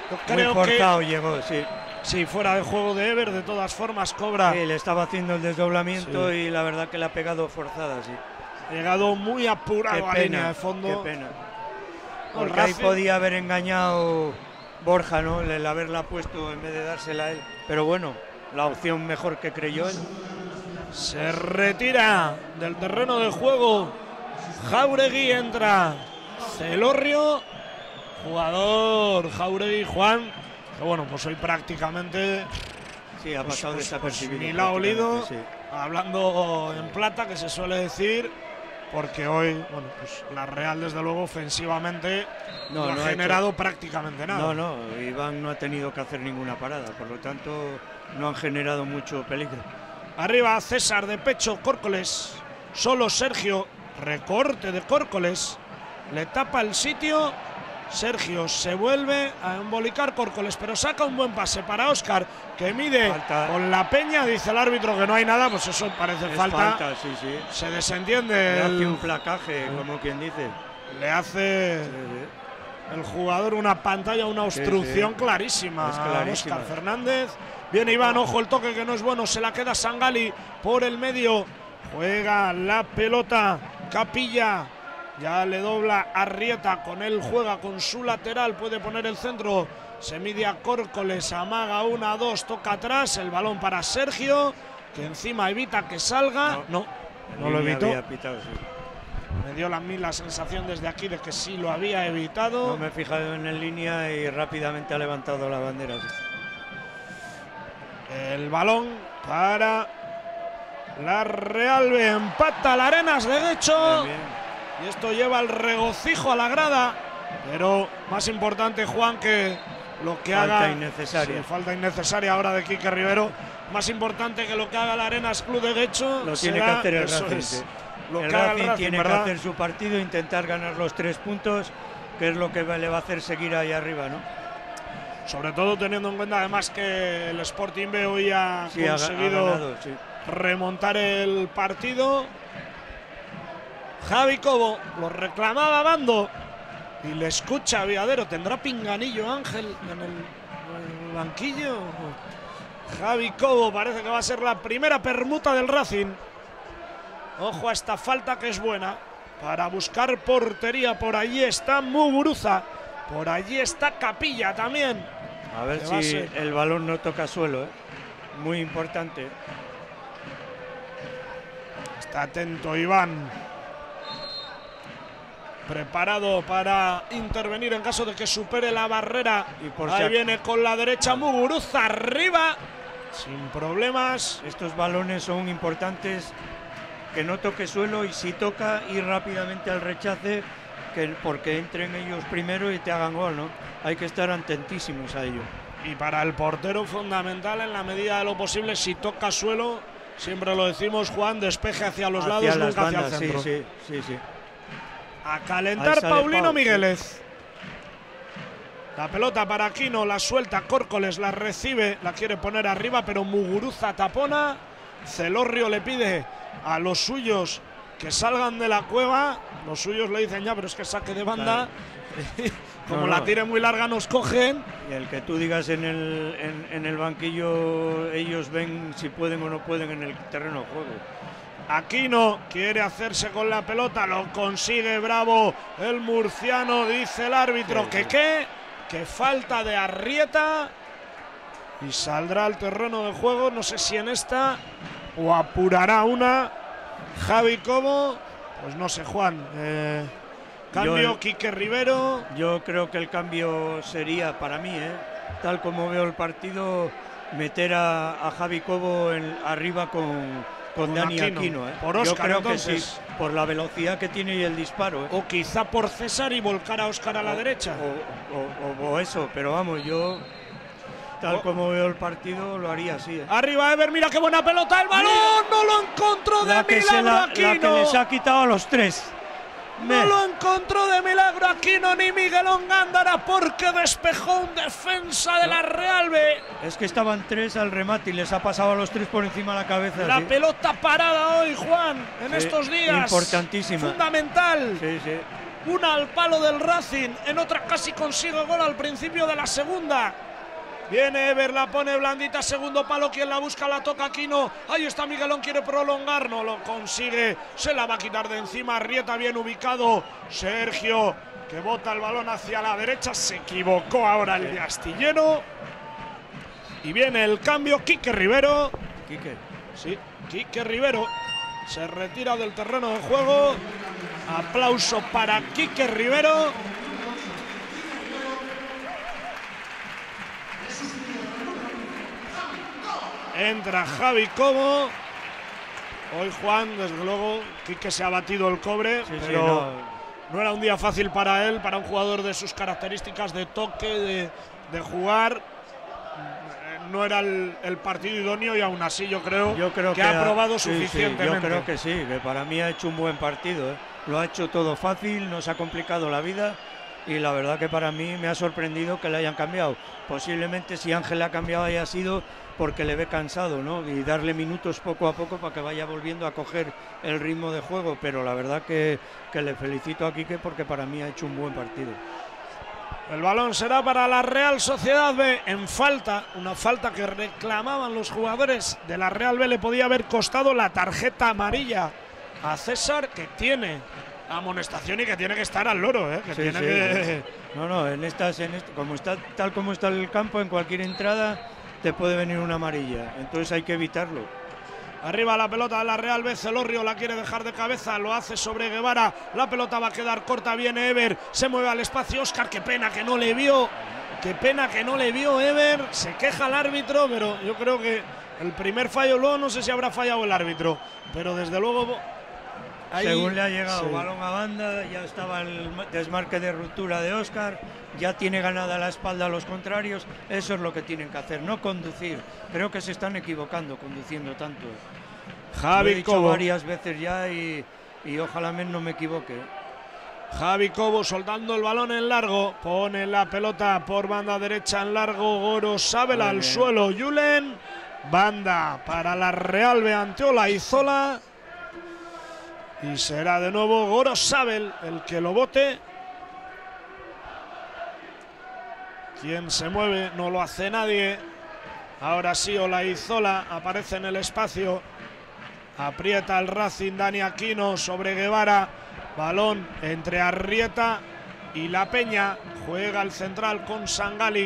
Yo creo Muy forzado que llegó, sí. sí, fuera de juego de Ever, de todas formas cobra. Sí, le estaba haciendo el desdoblamiento Sí. y la verdad que le ha pegado forzada, sí. Ha llegado muy apurado Qué a pena, línea de fondo. qué pena. El Porque ahí Racing- podía haber engañado Borja, ¿no? El haberla puesto en vez de dársela a él. Pero bueno, la opción mejor que creyó él. Se retira del terreno de juego Jauregui, entra Celorrio, jugador Jauregui, Juan, que bueno, pues hoy prácticamente Sí, ha pues, pasado pues, desapercibido. pues, ni la ha olido, prácticamente, sí. hablando en plata, que se suele decir, porque hoy, bueno, pues la Real desde luego ofensivamente no, No, ha no ha generado hecho- prácticamente nada. No, no, Iván no ha tenido que hacer ninguna parada, por lo tanto no han generado mucho peligro. Arriba César de pecho, Córcoles. Solo Sergio. Recorte de Córcoles. Le tapa el sitio. Sergio se vuelve a embolicar Córcoles, pero saca un buen pase para Óscar, que mide Falta. con la peña. Dice el árbitro que no hay nada, pues eso parece Es falta. falta, sí, sí. Se desentiende. Le hace el- un placaje, como quien dice. le hace Sí, sí. el jugador una pantalla, una obstrucción sí. clarísima. Es clarísima. Óscar Fernández. Viene Iván, ojo el toque que no es bueno, se la queda Sangali por el medio. Juega la pelota Capilla. Ya le dobla Arrieta, con él juega con su lateral, puede poner el centro. Se mide a Córcoles, amaga una, dos, toca atrás. El balón para Sergio, que encima evita que salga. No, no, lo Línea evitó. había pitado, sí. Me dio a mí la sensación desde aquí de que sí lo había evitado. No me he fijado en el línea y rápidamente ha levantado la bandera. Sí. El balón para la Real B. Empata la Arenas de Guecho. Bien, bien. Y esto lleva el regocijo a la grada. Pero más importante, Juan, que lo que Falta haga. innecesaria. Sí, falta innecesaria ahora de Quique Rivero. Más importante que lo que haga la Arenas Club de Guecho. Lo tiene será, que hacer el eso Racing. es, Sí. lo El que haga Racing el Racing, tiene ¿verdad? que hacer su partido, intentar ganar los tres puntos, que es lo que le va a hacer seguir ahí arriba, ¿no? Sobre todo teniendo en cuenta además que el Sporting B hoy ha Sí, ha, ha conseguido ganado, sí. remontar el partido. Javi Cobo lo reclamaba Bando y le escucha a Viadero. ¿Tendrá pinganillo Ángel en el, en el banquillo? Javi Cobo parece que va a ser la primera permuta del Racing. Ojo a esta falta, que es buena para buscar portería. Por allí está Muguruza, por allí está Capilla también. A ver Que va a si ser. el balón no toca suelo, ¿eh? Muy importante. Está atento Iván, preparado para intervenir en caso de que supere la barrera. Y por Ahí si ac- viene con la derecha Muguruza, arriba, sin problemas. Estos balones son importantes, que no toque suelo, y si toca, ir rápidamente al rechace, que, porque entren ellos primero y te hagan gol, ¿no? Hay que estar atentísimos a ello. Y para el portero fundamental, en la medida de lo posible, si toca suelo, siempre lo decimos, Juan, despeje hacia los Hacia lados, las nunca hacia el bandas, centro. sí, sí, sí, sí. A Ahí calentar sale Paulino Pau, sí. Migueles. La pelota para Aquino, la suelta Córcoles, la recibe, la quiere poner arriba, pero Muguruza tapona. Celorrio le pide a los suyos que salgan de la cueva. Los suyos le dicen ya, pero es que saque de banda. Como No, la no. tire muy larga nos cogen. Y el que tú digas en el, en, en el banquillo, ellos ven si pueden o no pueden en el terreno de juego. Aquino quiere hacerse con la pelota, lo consigue, bravo el murciano, dice el árbitro. Sí, que sí. qué, que falta de Arrieta. Y saldrá al terreno de juego, no sé si en esta o apurará una Javi Cobo. Pues no sé, Juan. Eh, cambio, Yo el- Quique Rivero. Yo creo que el cambio sería para mí, ¿eh? Tal como veo el partido, meter a, a Javi Cobo en- arriba con, con, Con Dani Aquino. Aquino. ¿eh? Por Yo Óscar, creo entonces. que sí, por la velocidad que tiene y el disparo. ¿eh? O quizá por César y volcar a Óscar a la O- derecha. O, o- o eso, pero vamos, yo tal O- como veo el partido lo haría así. ¿eh? Arriba Ever, mira qué buena pelota, el balón, no lo encontró de La que, se milagro la, Aquino. la que les ha quitado a los tres. No Me- lo encontró de milagro Aquino ni Miguelón Gándara, porque despejó un defensa de la Real B. Es que estaban tres al remate y les ha pasado a los tres por encima de la cabeza. La sí. pelota parada hoy, Juan, en Sí, estos días. importantísima. Fundamental. Sí, sí. Una al palo del Racing, en otra casi consigue gol al principio de la segunda. Viene Ever, la pone blandita, segundo palo, quien la busca, la toca Aquino. Ahí está Miguelón, quiere prolongar, no lo consigue, se la va a quitar de encima. Arrieta bien ubicado, Sergio, que bota el balón hacia la derecha, se equivocó ahora el de Astillero. Y viene el cambio, Quique Rivero. Quique. Sí, Quique Rivero se retira del terreno de juego. Aplauso para Quique Rivero. Entra Javi Cobo. Hoy Juan, desde luego, Quique se ha batido el cobre, sí, pero sí, no. no era un día fácil para él, para un jugador de sus características de toque, de, de jugar. No era el, el partido idóneo y aún así yo creo, yo creo que, que ha probado sí, suficientemente. Sí, yo creo que sí, que para mí ha hecho un buen partido, ¿eh? Lo ha hecho todo fácil, nos ha complicado la vida y la verdad que para mí me ha sorprendido que le hayan cambiado. Posiblemente si Ángel le ha cambiado haya sido porque le ve cansado, ¿no? Y darle minutos poco a poco para que vaya volviendo a coger el ritmo de juego, pero la verdad que, que le felicito a Quique porque para mí ha hecho un buen partido. El balón será para la Real Sociedad B en falta, una falta que reclamaban los jugadores de la Real B, le podía haber costado la tarjeta amarilla a César, que tiene amonestación y que tiene que estar al loro, ¿eh? Que sí, tiene sí, que... No, no, en estas, en est como está, tal como está el campo, en cualquier entrada te puede venir una amarilla, entonces hay que evitarlo. Arriba la pelota de la Real B, Celorrio la quiere dejar de cabeza, lo hace sobre Guevara, la pelota va a quedar corta, viene Ever, se mueve al espacio Óscar, qué pena que no le vio, qué pena que no le vio Ever, se queja el árbitro, pero yo creo que el primer fallo, luego no sé si habrá fallado el árbitro, pero desde luego... Ahí, según le ha llegado, sí. Balón a banda, ya estaba el desmarque de ruptura de Óscar, ya tiene ganada la espalda a los contrarios, eso es lo que tienen que hacer, no conducir. Creo que se están equivocando conduciendo tanto. Javi lo he dicho Cobo. varias veces ya y, y ojalá men no me equivoque. Javi Cobo soltando el balón en largo, pone la pelota por banda derecha en largo, Gorosabel al bien. suelo, Julen, banda para la Real B ante Olaizola. Y será de nuevo Gorosabel el que lo bote. Quien se mueve, no lo hace nadie. Ahora sí, Olaizola aparece en el espacio. Aprieta el Racing, Dani Aquino sobre Guevara. Balón entre Arrieta y La Peña. Juega el central con Sangali.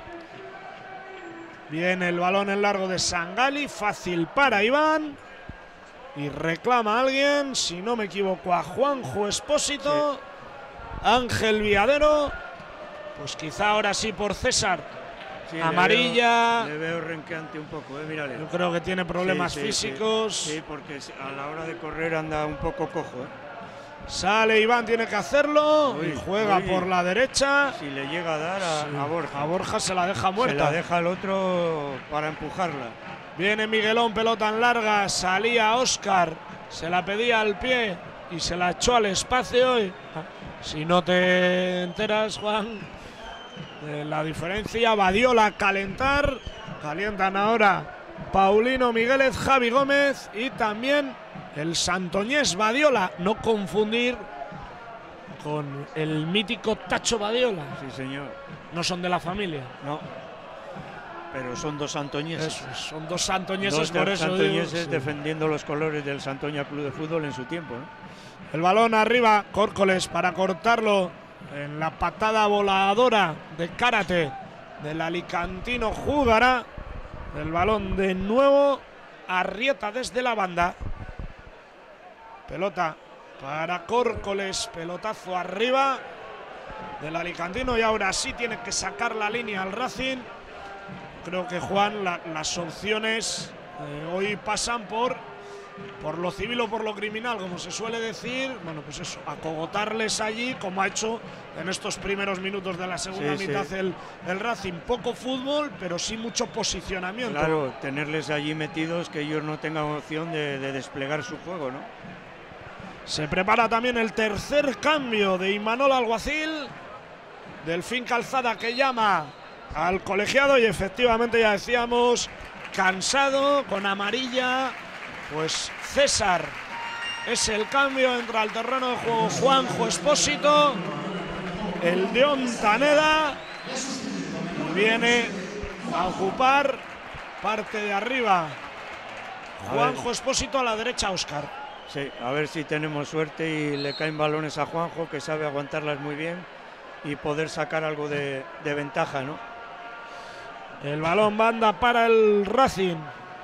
Viene el balón en largo de Sangali. Fácil para Iván. Y reclama a alguien, si no me equivoco, a Juanjo Espósito. Sí. Ángel Viadero. Pues quizá ahora sí por César. Sí, amarilla. Le veo, le veo renqueante un poco, eh, mírale. Yo creo que tiene problemas sí, sí, físicos. Sí, sí, porque a la hora de correr anda un poco cojo. Eh. Sale Iván, tiene que hacerlo. Uy, y juega uy. por la derecha. Si le llega a dar a, sí. a Borja. A Borja se la deja muerta. Se la deja al otro para empujarla. Viene Miguelón, pelota en larga, salía Óscar, se la pedía al pie y se la echó al espacio. Y, si no te enteras, Juan, de la diferencia, Badiola a calentar, calientan ahora Paulino Migueles, Javi Gómez y también el santoñés Badiola, no confundir con el mítico Tacho Badiola. Sí, señor. No son de la familia. No. Pero son dos santoñeses. Eso, son dos santoñeses, dos por eso santoñeses digo, sí. defendiendo los colores del Santoña Club de Fútbol en su tiempo, ¿no? El balón arriba, Córcoles para cortarlo en la patada voladora de karate del alicantino jugará. El balón de nuevo, Arrieta desde la banda. Pelota para Córcoles, pelotazo arriba del alicantino y ahora sí tiene que sacar la línea al Racing. Creo que Juan, la, las opciones eh, hoy pasan por, por lo civil o por lo criminal, como se suele decir. Bueno, pues eso, acogotarles allí, como ha hecho en estos primeros minutos de la segunda sí, mitad sí. El, el Racing. Poco fútbol, pero sí mucho posicionamiento. Claro, tenerles allí metidos, que ellos no tengan opción de, de desplegar su juego, ¿no? Se prepara también el tercer cambio de Imanol Alguacil. Delfín Calzada que llama al colegiado y efectivamente ya decíamos, cansado, con amarilla, pues César es el cambio, entra al terreno de juego Juanjo Espósito, el de Ontaneda, viene a ocupar parte de arriba Juanjo Espósito, a la derecha Óscar. Sí, a ver si tenemos suerte y le caen balones a Juanjo, que sabe aguantarlas muy bien y poder sacar algo de, de ventaja, ¿no? El balón banda para el Racing.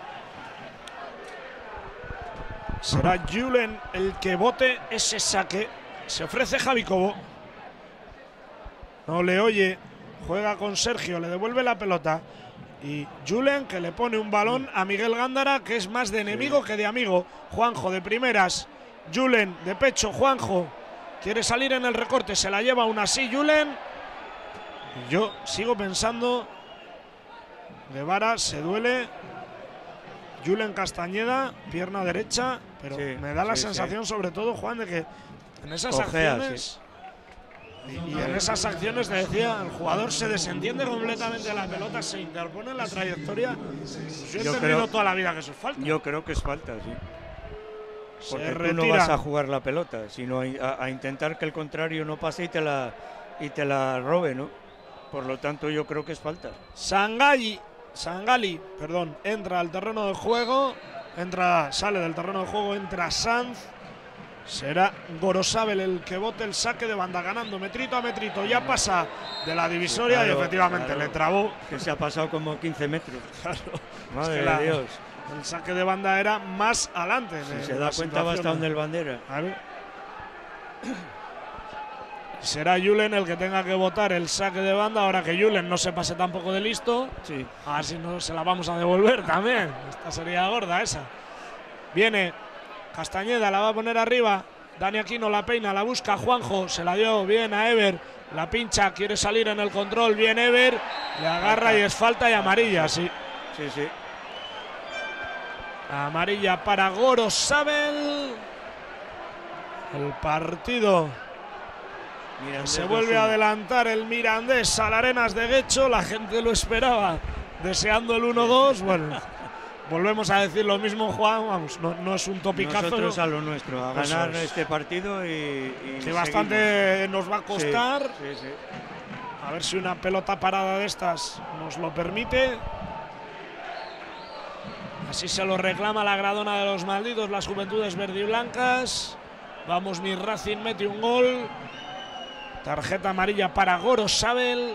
Será Julen el que bote ese saque. Se ofrece Javi Cobo. No le oye. Juega con Sergio, le devuelve la pelota. Y Julen, que le pone un balón a Miguel Gándara, que es más de enemigo sí. que de amigo. Juanjo de primeras. Julen de pecho. Juanjo quiere salir en el recorte. Se la lleva aún así Julen. Yo sigo pensando. Guevara se duele. Julen Castañeda, pierna derecha, pero sí, me da la sí, sensación, sí. sobre todo, Juan, de que en esas Ojea, acciones sí. y, y en esas acciones, te decía, el jugador se desentiende completamente de la pelota, se interpone en la trayectoria. Pues yo he yo entendido creo, toda la vida que eso es falta. Yo creo que es falta, sí. Porque se tú retira. no vas a jugar la pelota, sino a, a intentar que el contrario no pase y te la y te la robe, ¿no? Por lo tanto, yo creo que es falta. Sangalli. Sangali, perdón, entra al terreno de juego, entra, sale del terreno de juego, entra Sanz. Será Gorosabel el que bote el saque de banda, ganando metrito a metrito. Ya pasa de la divisoria, sí, claro, y efectivamente claro, le trabó. Que se ha pasado como quince metros. Claro, madre es que de la, Dios. El saque de banda era más adelante. Si se da cuenta, va hasta donde el bandera. Claro. Será Julen el que tenga que votar el saque de banda. Ahora que Julen no se pase tampoco de listo. Sí. A ver si no se la vamos a devolver también. Esta sería gorda esa. Viene Castañeda, la va a poner arriba. Dani Aquino la peina, la busca Juanjo. Se la dio bien a Ever. La pincha, quiere salir en el control. Bien Ever. Le agarra y es falta y amarilla, sí. Sí, sí. Amarilla para Gorosabel. El partido. Mirandés se vuelve a adelantar el Mirandés al Arenas de Guecho. La gente lo esperaba, deseando el uno dos. Bueno, volvemos a decir lo mismo, Juan. Vamos, no, no es un topicazo. Nosotros a lo nuestro, a ganar es. este partido y, y que bastante nos va a costar. Sí, sí, sí. A ver si una pelota parada de estas nos lo permite. Así se lo reclama la Gradona de los Malditos, las Juventudes Verdiblancas. Vamos, mi Racing mete un gol. Tarjeta amarilla para Gorosabel.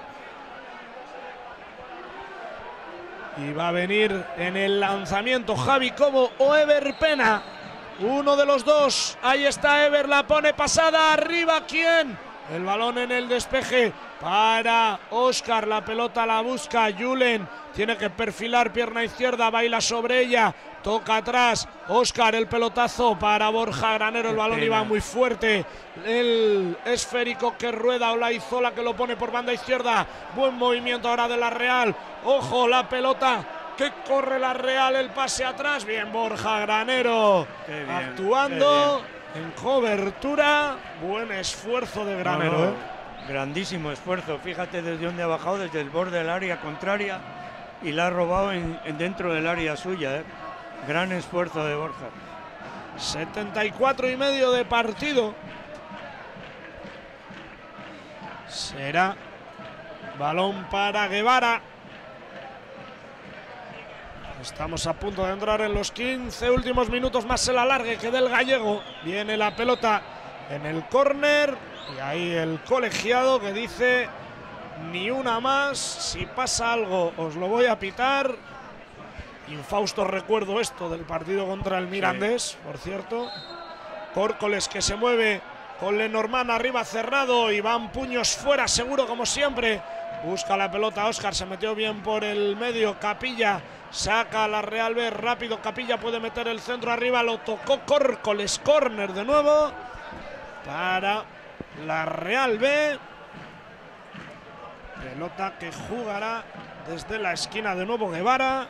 Y va a venir en el lanzamiento Javi Cobo o Ever Pena. Uno de los dos. Ahí está Ever, la pone pasada. Arriba, ¿quién? El balón en el despeje para Óscar. La pelota la busca Julen. Tiene que perfilar pierna izquierda. Baila sobre ella. Toca atrás. Óscar, el pelotazo para Borja Granero. El balón iba muy fuerte. El esférico que rueda Olaizola, que lo pone por banda izquierda. Buen movimiento ahora de la Real. Ojo, la pelota que corre la Real. El pase atrás. Bien, Borja Granero. Qué bien, actuando qué bien. En cobertura. Buen esfuerzo de Granero. No, no. ¿eh? Grandísimo esfuerzo. Fíjate desde dónde ha bajado, desde el borde del área contraria. Y la ha robado en, en dentro del área suya. ¿eh? Gran esfuerzo de Borja. setenta y cuatro y medio de partido. Será balón para Guevara. Estamos a punto de entrar en los quince últimos minutos, más el alargue que del gallego. Viene la pelota en el córner y ahí el colegiado que dice: ni una más, si pasa algo os lo voy a pitar. Infausto recuerdo esto del partido contra el Mirandés, sí. Por cierto. Córcoles que se mueve con Lenormand arriba cerrado. Iván Puños fuera seguro como siempre. Busca la pelota Óscar, se metió bien por el medio. Capilla saca a la Real B rápido. Capilla puede meter el centro arriba. Lo tocó Córcoles. Córner de nuevo para la Real B. Pelota que jugará desde la esquina de nuevo Guevara.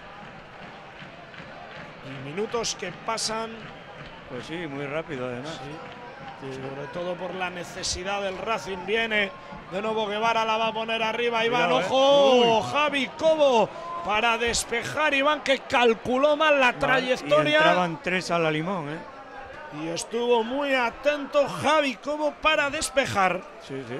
Y minutos que pasan. Pues sí, muy rápido además. Sí. Sí. Sobre todo por la necesidad del Racing. Viene de nuevo Guevara, la va a poner arriba. Iván, Cuidado, ojo, eh. Javi Cobo para despejar. Iván, que calculó mal la trayectoria. Y entraban tres a la limón, ¿eh? Y estuvo muy atento Javi Cobo para despejar. Sí, sí.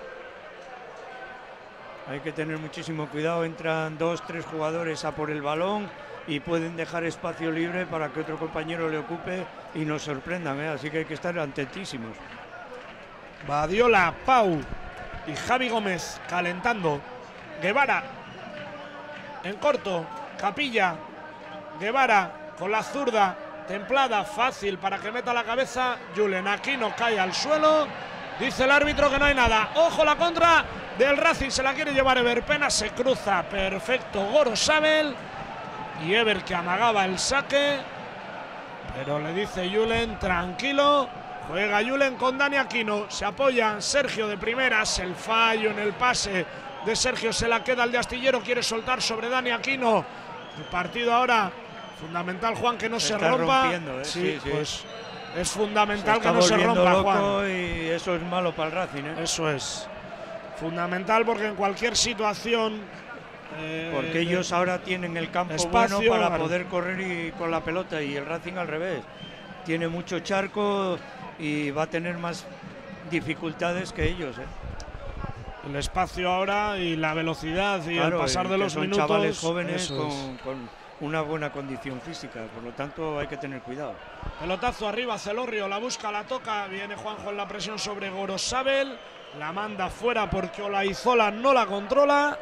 Hay que tener muchísimo cuidado. Entran dos, tres jugadores a por el balón y pueden dejar espacio libre para que otro compañero le ocupe y nos sorprendan, ¿eh? Así que hay que estar atentísimos. Badiola, Pau y Javi Gómez calentando. Guevara en corto. Capilla. Guevara con la zurda. Templada, fácil para que meta la cabeza. Julen Aquino cae al suelo. Dice el árbitro que no hay nada. Ojo la contra del Racing. Se la quiere llevar Ever Pena. Se cruza perfecto Gorosabel. Y Ever que amagaba el saque. Pero le dice Julen, tranquilo. Juega Julen con Dani Aquino. Se apoya Sergio de primeras. El fallo en el pase de Sergio se la queda el de Astillero. Quiere soltar sobre Dani Aquino. El partido ahora fundamental, Juan, que no se, se rompa. Rompiendo, ¿eh? Sí, sí, sí, pues es fundamental se que no se rompa, loco, Juan. Y eso es malo para el Racing, ¿eh? Eso es fundamental porque en cualquier situación. Eh, porque ellos ahora tienen el campo espacio, bueno para claro, poder correr y con la pelota, y el Racing al revés. Tiene mucho charco y va a tener más dificultades que ellos, ¿eh? El espacio ahora y la velocidad y claro, el pasar de los son minutos. Chavales jóvenes con, es. con una buena condición física, por lo tanto hay que tener cuidado. Pelotazo arriba, Celorrio la busca, la toca, viene Juanjo en la presión sobre Gorosabel, la manda fuera porque Olaizola no la controla.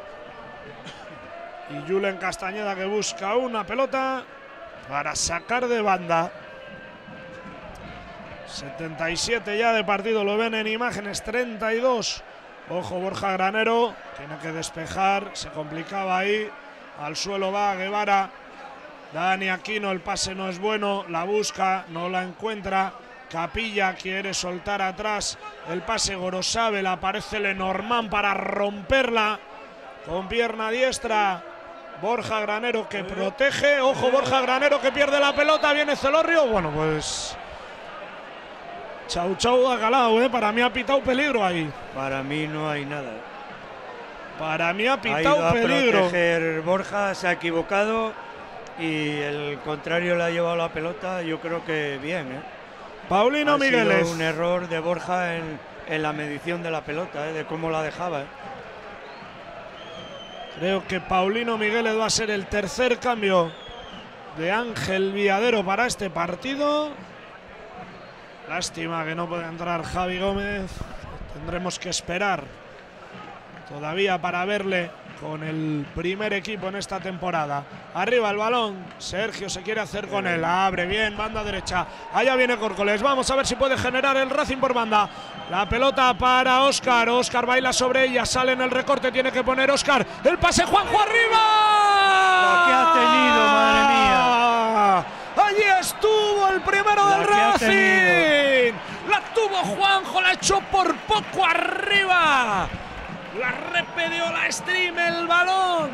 Y Julen Castañeda que busca una pelota para sacar de banda. setenta y siete ya de partido, lo ven en imágenes, treinta y dos. Ojo Borja Granero, tiene que despejar, se complicaba ahí. Al suelo va Guevara. Dani Aquino, el pase no es bueno, la busca, no la encuentra. Capilla quiere soltar atrás el pase. Gorosabel, aparece Lenormand para romperla con pierna diestra. Borja Granero que protege. Ojo Borja Granero que pierde la pelota. Viene Celorrio. Bueno, pues chau chau ha calado, ¿eh? Para mí ha pitado peligro ahí. Para mí no hay nada. Para mí ha Ha pitado ido a peligro. proteger Borja, se ha equivocado y el contrario le ha llevado la pelota. Yo creo que bien, ¿eh? Paulino ha Migueles. sido un error de Borja en, en la medición de la pelota, ¿eh? De cómo la dejaba, ¿eh? Creo que Paulino Migueles va a ser el tercer cambio de Ángel Viadero para este partido. Lástima que no puede entrar Javi Gómez. Tendremos que esperar todavía para verle con el primer equipo en esta temporada. Arriba el balón, Sergio se quiere hacer con él, abre bien, banda derecha, allá viene Córcoles, vamos a ver si puede generar el Racing por banda. La pelota para Óscar, Óscar baila sobre ella, sale en el recorte, tiene que poner Óscar, el pase Juanjo arriba. Lo que ha tenido, madre mía. Allí estuvo el primero La del Racing. La tuvo Juanjo, la echó por poco arriba. La repedió la stream el balón.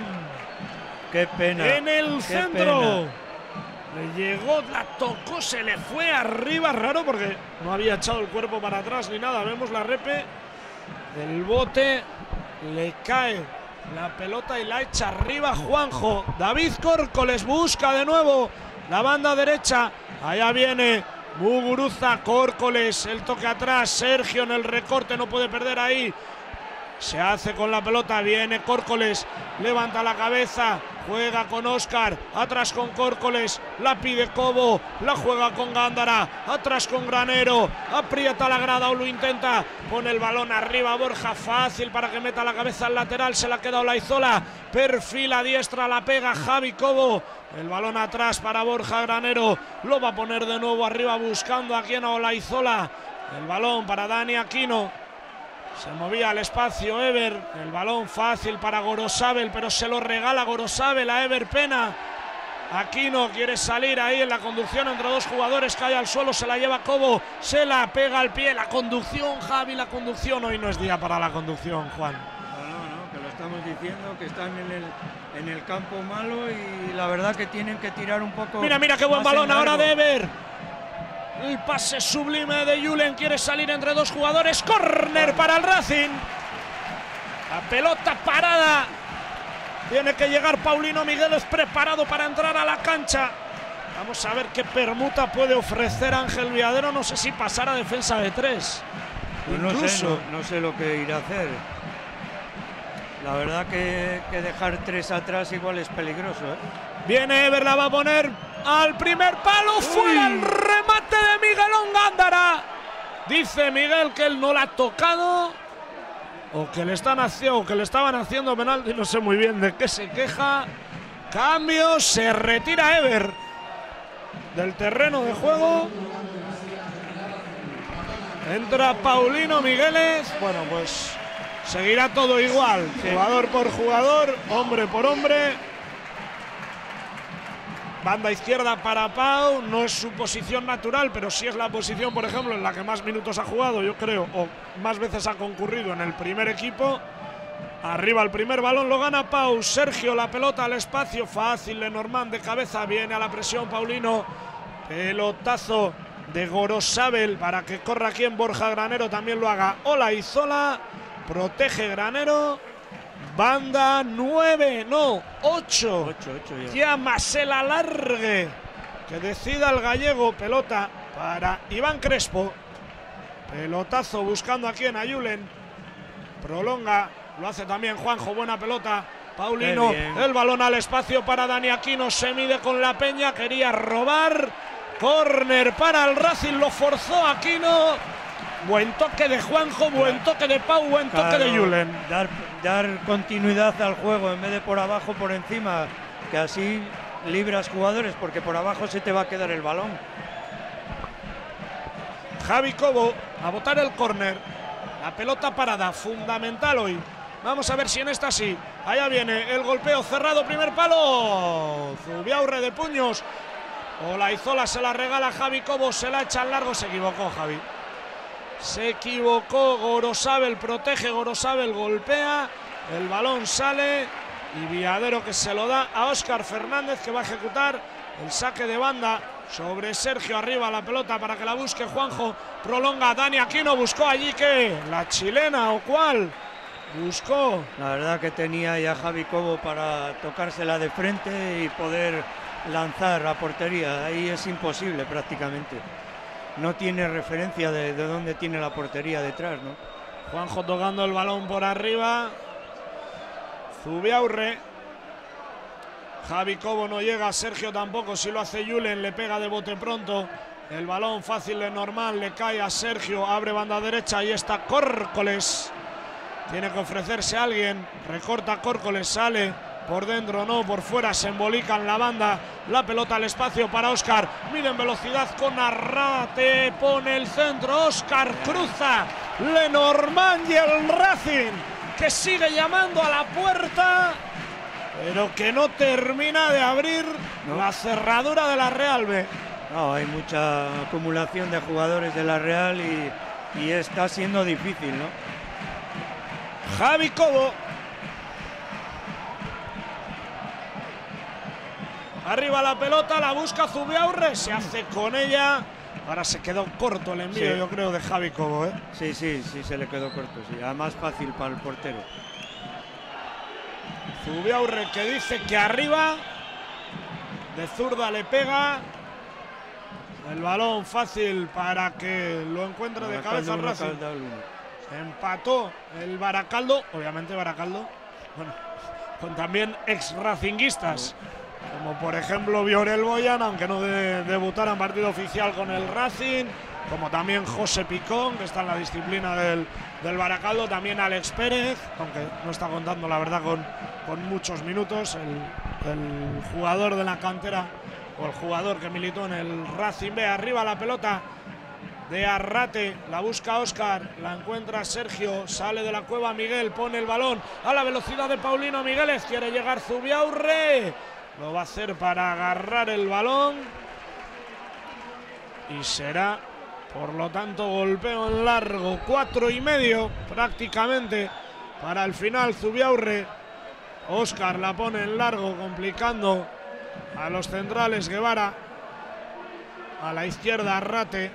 Qué pena. En el qué centro. Pena. Le llegó, la tocó, se le fue arriba. Raro porque no había echado el cuerpo para atrás ni nada. Vemos la repe del bote. Le cae la pelota y la echa arriba Juanjo. David Córcoles busca de nuevo la banda derecha. Allá viene Muguruza, Córcoles, el toque atrás. Sergio en el recorte, no puede perder ahí. Se hace con la pelota, viene Córcoles, levanta la cabeza, juega con Óscar, atrás con Córcoles, la pide Cobo, la juega con Gándara, atrás con Granero, aprieta la grada o lo intenta, pone el balón arriba Borja, fácil para que meta la cabeza al lateral, se la ha quedado Olaizola, perfila diestra, la pega Javi Cobo, el balón atrás para Borja Granero, lo va a poner de nuevo arriba buscando a quien, a Olaizola, el balón para Dani Aquino. Se movía al espacio Ever, el balón fácil para Gorosabel, pero se lo regala Gorosabel a Ever Pena. Aquino quiere salir ahí en la conducción entre dos jugadores, cae al suelo, se la lleva Cobo, se la pega al pie, la conducción, Javi, la conducción. Hoy no es día para la conducción, Juan. No, no, no, que lo estamos diciendo, que están en el, en el campo malo y la verdad que tienen que tirar un poco. Mira, mira qué buen más balón en ahora largo. de Ever. El pase sublime de Julen, quiere salir entre dos jugadores, córner para el Racing. La pelota parada. Tiene que llegar Paulino Migueles preparado para entrar a la cancha. Vamos a ver qué permuta puede ofrecer Ángel Viadero. No sé si pasar a defensa de tres. Pues no sé, no, no sé lo que irá a hacer. La verdad que, que dejar tres atrás igual es peligroso, ¿eh? Viene Ever, la va a poner al primer palo. Uy. Fuera el remate de Miguelón Gándara. Dice Miguel que él no la ha tocado. O que le están haciendo, o que le estaban haciendo penalti. No sé muy bien de qué se queja. Cambio, se retira Ever del terreno de juego. Entra Paulino Migueles. Bueno, pues seguirá todo igual. Sí. Jugador por jugador, hombre por hombre. Banda izquierda para Pau. No es su posición natural, pero sí es la posición, por ejemplo, en la que más minutos ha jugado, yo creo, o más veces ha concurrido en el primer equipo. Arriba el primer balón, lo gana Pau. Sergio, la pelota al espacio, fácil. Lenormand de cabeza, viene a la presión Paulino. Pelotazo de Gorosabel para que corra aquí en Borja Granero, también lo haga Olaizola. Protege Granero. Banda nueve, no, ocho. Ya más el alargue. Que decida el gallego. Pelota para Iván Crespo. Pelotazo buscando aquí en Ayulen. Prolonga. Lo hace también Juanjo, buena pelota. Paulino, el balón al espacio para Dani Aquino. Se mide con la Peña, quería robar. Córner para el Racing, lo forzó Aquino. Buen toque de Juanjo, buen toque de Pau, buen toque claro, de Julen. Dar, dar continuidad al juego en vez de por abajo, por encima. Que así libras jugadores, porque por abajo se te va a quedar el balón. Javi Cobo a botar el córner. La pelota parada, fundamental hoy. Vamos a ver si en esta sí. Allá viene el golpeo cerrado, primer palo. Zubiaurre de puños. Olaizola se la regala a Javi Cobo, se la echa al largo. Se equivocó Javi. Se equivocó Gorosabel, protege Gorosabel, golpea. El balón sale y Viadero que se lo da a Óscar Fernández, que va a ejecutar el saque de banda sobre Sergio. Arriba la pelota para que la busque Juanjo. Prolonga Dani Aquino, buscó allí que la chilena o cuál. Buscó. La verdad que tenía ya Javi Cobo para tocársela de frente y poder lanzar a portería. Ahí es imposible prácticamente. No tiene referencia de, de dónde tiene la portería detrás, ¿no? Juanjo tocando el balón por arriba. Zubiaurre. Javi Cobo no llega, Sergio tampoco. Si lo hace Julen, le pega de bote pronto. El balón fácil de normal, le cae a Sergio. Abre banda derecha, ahí está Córcoles. Tiene que ofrecerse a alguien. Recorta Córcoles, sale por dentro, no, por fuera. Se embolica en la banda. La pelota al espacio para Óscar. Mide en velocidad con Arrate. Pone el centro. Óscar cruza. Lenormand y el Racing, que sigue llamando a la puerta, pero que no termina de abrir ¿no? la cerradura de la Real B. No, hay mucha acumulación de jugadores de la Real y, y está siendo difícil, ¿no? Javi Cobo. Arriba la pelota, la busca Zubiaurre, se hace con ella. Ahora se quedó corto el envío, sí. yo creo, de Javi Cobo, ¿eh? Sí, sí, sí, se le quedó corto, sí. Además fácil para el portero. Zubiaurre que dice que arriba, de zurda le pega. El balón fácil para que lo encuentre de cabeza el Racing. Empató el Baracaldo, obviamente Baracaldo, bueno, con también ex racinguistas, como por ejemplo Viorel Boyan, aunque no de, debutara en partido oficial con el Racing, como también José Picón, que está en la disciplina del, del Baracaldo, también Alex Pérez, aunque no está contando la verdad con, con muchos minutos, el, el jugador de la cantera, o el jugador que militó en el Racing B. Arriba la pelota de Arrate, la busca Óscar, la encuentra Sergio, sale de la cueva Miguel, pone el balón a la velocidad de Paulino Migueles, quiere llegar Zubiaurre, lo va a hacer para agarrar el balón y será por lo tanto golpeo en largo, cuatro y medio prácticamente para el final. Zubiaurre, Óscar la pone en largo, complicando a los centrales. Guevara a la izquierda, Arrate.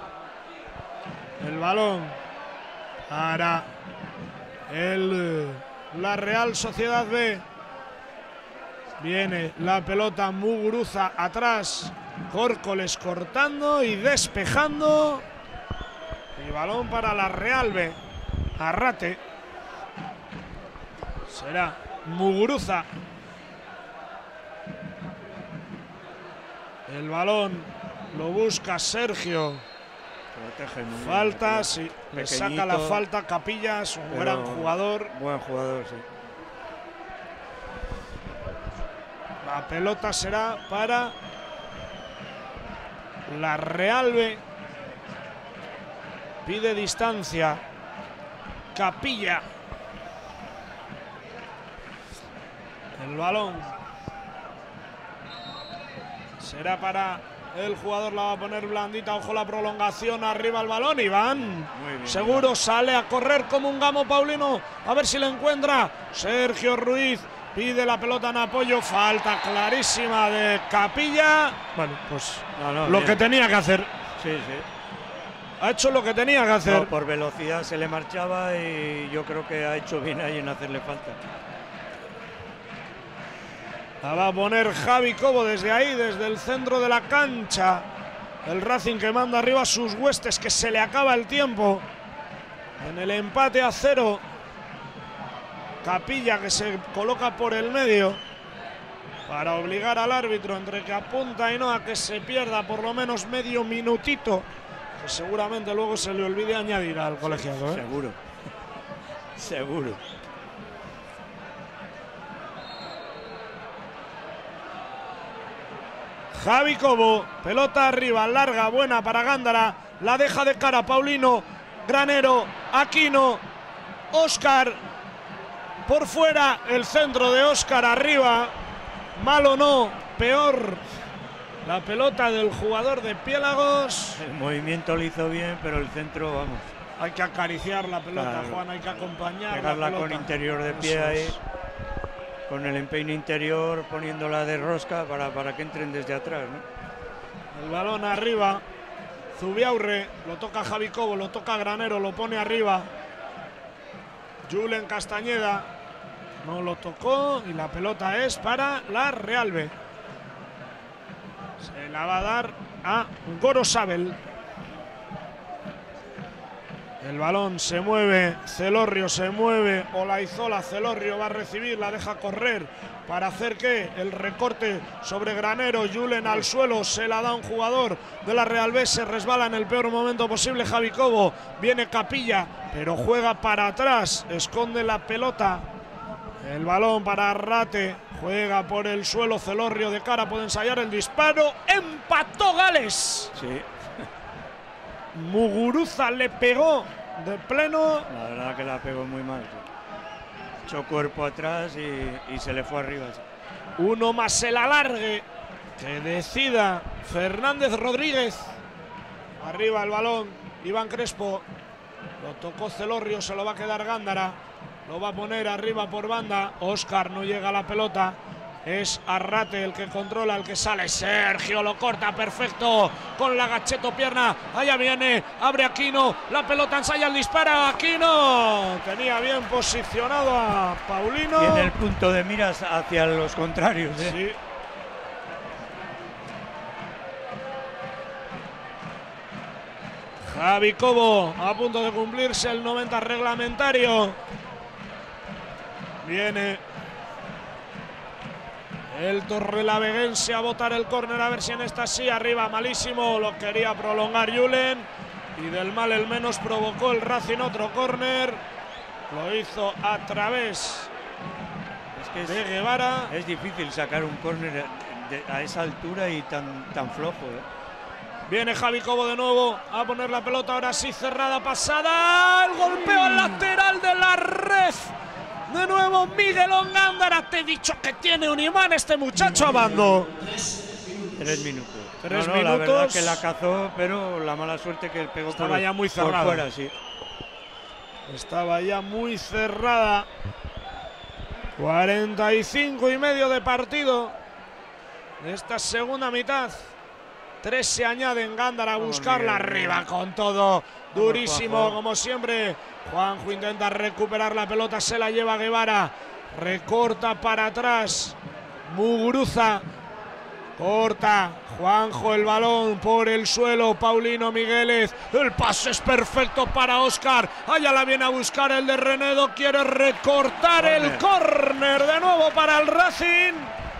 El balón para el, la Real Sociedad B. Viene la pelota Muguruza atrás. Córcoles cortando y despejando. Y balón para la Real B. Arrate. Será Muguruza. El balón lo busca Sergio. Falta, sí. Le saca la falta Capillas, un gran jugador. Buen jugador, sí. La pelota será para la Real B. Pide distancia Capilla. El balón será para el jugador, la va a poner blandita. Ojo la prolongación, arriba el balón. Iván seguro sale a correr como un gamo Paulino. A ver si le encuentra. Sergio Ruiz pide la pelota en apoyo. Falta clarísima de Capilla. Bueno, pues no, no, lo bien. que tenía que hacer. Sí, sí. Ha hecho lo que tenía que hacer. No, por velocidad se le marchaba y yo creo que ha hecho bien ahí en hacerle falta. La va a poner Javi Cobo desde ahí, desde el centro de la cancha. El Racing que manda arriba a sus huestes, que se le acaba el tiempo. En el empate a cero. Capilla que se coloca por el medio para obligar al árbitro, entre que apunta y no, a que se pierda por lo menos medio minutito, que seguramente luego se le olvide añadir al colegiado. ¿eh? Seguro. Seguro. Javi Cobo, pelota arriba, larga, buena para Gándara, la deja de cara Paulino, Granero, Aquino, Óscar, por fuera, el centro de Óscar arriba, malo no, peor, la pelota del jugador de Piélagos. El movimiento lo hizo bien, pero el centro, vamos. Hay que acariciar la pelota, claro. Juan, hay que acompañar pegarla la pelota. Con interior de pie ahí. Con el empeine interior, poniéndola de rosca para, para que entren desde atrás, ¿no? El balón arriba, Zubiaurre, lo toca Javi Cobo, lo toca Granero, lo pone arriba. Julen Castañeda, no lo tocó y la pelota es para la Real B. Se la va a dar a Gorosabel. El balón se mueve, Celorrio se mueve, Olaizola, Celorrio va a recibir, la deja correr para hacer que el recorte sobre Granero, Julen al suelo, se la da un jugador de la Real B, se resbala en el peor momento posible Javi Cobo, viene Capilla, pero juega para atrás, esconde la pelota, el balón para Arrate, juega por el suelo Celorrio de cara, puede ensayar el disparo, empató Gales. Sí. Muguruza le pegó de pleno. La verdad que la pegó muy mal. Sí. Echó cuerpo atrás y, y se le fue arriba. Sí. Uno más el alargue. Que decida Fernández Rodríguez. Arriba el balón. Iván Crespo. Lo tocó Celorrio, se lo va a quedar Gándara. Lo va a poner arriba por banda. Óscar no llega a la pelota. Es Arrate el que controla, el que sale. Sergio lo corta perfecto con la gacheto pierna. Allá viene, abre Aquino. La pelota ensaya el disparo. Aquino tenía bien posicionado a Paulino. Tiene el punto de miras hacia los contrarios. ¿eh? Sí. Javi Cobo a punto de cumplirse el noventa reglamentario. Viene el torrelaveguense a botar el córner, a ver si en esta sí, arriba, malísimo, lo quería prolongar Julen y del mal el menos provocó el Racing otro córner, lo hizo a través es que es, de Guevara. Es difícil sacar un córner a esa altura y tan, tan flojo. ¿eh? Viene Javi Cobo de nuevo a poner la pelota, ahora sí cerrada, pasada, el golpeo al lateral de la red. De nuevo Miguelón Gándara, te he dicho que tiene un imán este muchacho a bando. Tres minutos. Tres no, no, minutos. La verdad que la cazó, pero la mala suerte que pegó Estaba por, ya muy cerrada. Por fuera, sí. Estaba ya muy cerrada. cuarenta y cinco y medio de partido de esta segunda mitad. Tres se añaden, Gándara a buscarla arriba con todo. Durísimo, como siempre. Juanjo intenta recuperar la pelota, se la lleva Guevara. Recorta para atrás. Muguruza. Corta Juanjo el balón por el suelo. Paulino Migueles. El pase es perfecto para Óscar. Allá la viene a buscar el de Renedo. Quiere recortar corner. El córner de nuevo para el Racing.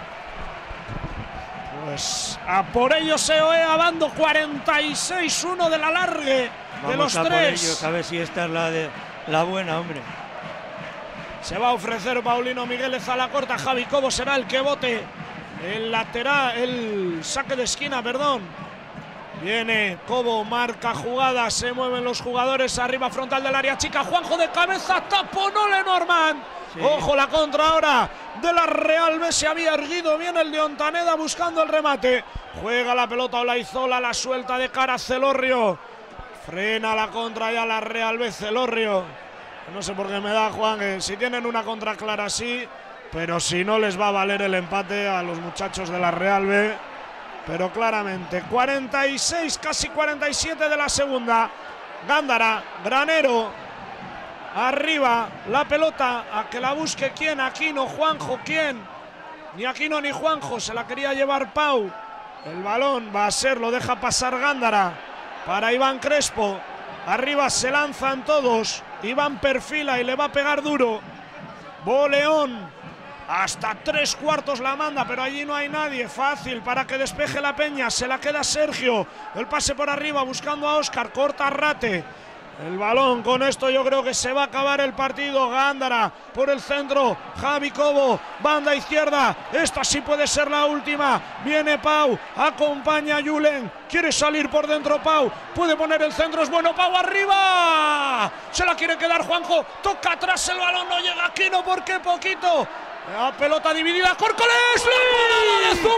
Pues a por ello se oe Abando. cuarenta y seis uno de la largue. Vamos de los a tres. Por ello, a ver si esta es la, de, la buena, hombre. Se va a ofrecer Paulino Migueles a la corta. Javi Cobo será el que bote. El lateral, el saque de esquina, perdón. Viene Cobo, marca jugada, se mueven los jugadores arriba, frontal del área chica. Juanjo de cabeza, taponó Lenormand. Sí. Ojo la contra ahora de la Real B. Se había erguido bien el de Ontaneda buscando el remate. Juega la pelota Olaizola, la suelta de cara a Celorrio. Frena la contra ya la Real B. Celorrio. No sé por qué me da, Juan, que si tienen una contra clara así, pero si no les va a valer el empate a los muchachos de la Real B. Pero claramente, cuarenta y seis, casi cuarenta y siete de la segunda. Gándara, Granero, arriba, la pelota, a que la busque quién, Aquino, Juanjo, quién. Ni Aquino ni Juanjo, se la quería llevar Pau. El balón va a ser, lo deja pasar Gándara para Iván Crespo. Arriba se lanzan todos, Iván perfila y le va a pegar duro. Boleón. Hasta tres cuartos la manda, pero allí no hay nadie. Fácil para que despeje la Peña. Se la queda Sergio. El pase por arriba buscando a Óscar. Corta Rate. El balón, con esto yo creo que se va a acabar el partido. Gándara por el centro. Javi Cobo, banda izquierda. Esta sí puede ser la última. Viene Pau, acompaña a Julen. Quiere salir por dentro Pau. Puede poner el centro, es bueno. Pau arriba. Se la quiere quedar Juanjo. Toca atrás el balón, no llega Aquino porque poquito. La pelota dividida, Córcoles, la de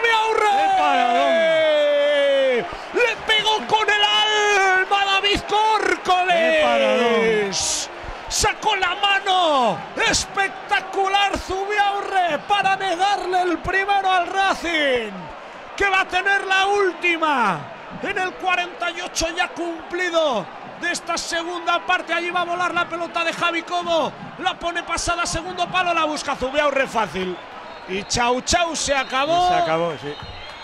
Zubiaurre. Le pegó con el alma David Córcoles. Sacó la mano. Espectacular Zubiaurre para negarle el primero al Racing, que va a tener la última en el cuarenta y ocho ya cumplido de esta segunda parte. Allí va a volar la pelota de Javi Cobo. La pone pasada, segundo palo, la busca Zubiaurre fácil. Y chau chau, se acabó. Y se acabó, sí.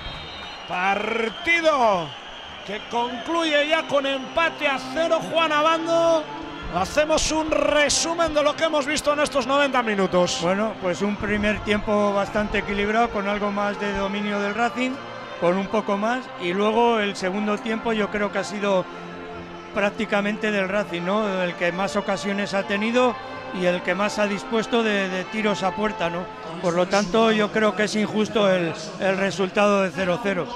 Partido que concluye ya con empate a cero. Juan Abando, hacemos un resumen de lo que hemos visto en estos noventa minutos. Bueno, pues un primer tiempo bastante equilibrado, con algo más de dominio del Racing, con un poco más. Y luego el segundo tiempo yo creo que ha sido prácticamente del Racing, ¿no? El que más ocasiones ha tenido y el que más ha dispuesto de, de tiros a puerta, ¿no? Por lo tanto, yo creo que es injusto el, el resultado de cero cero.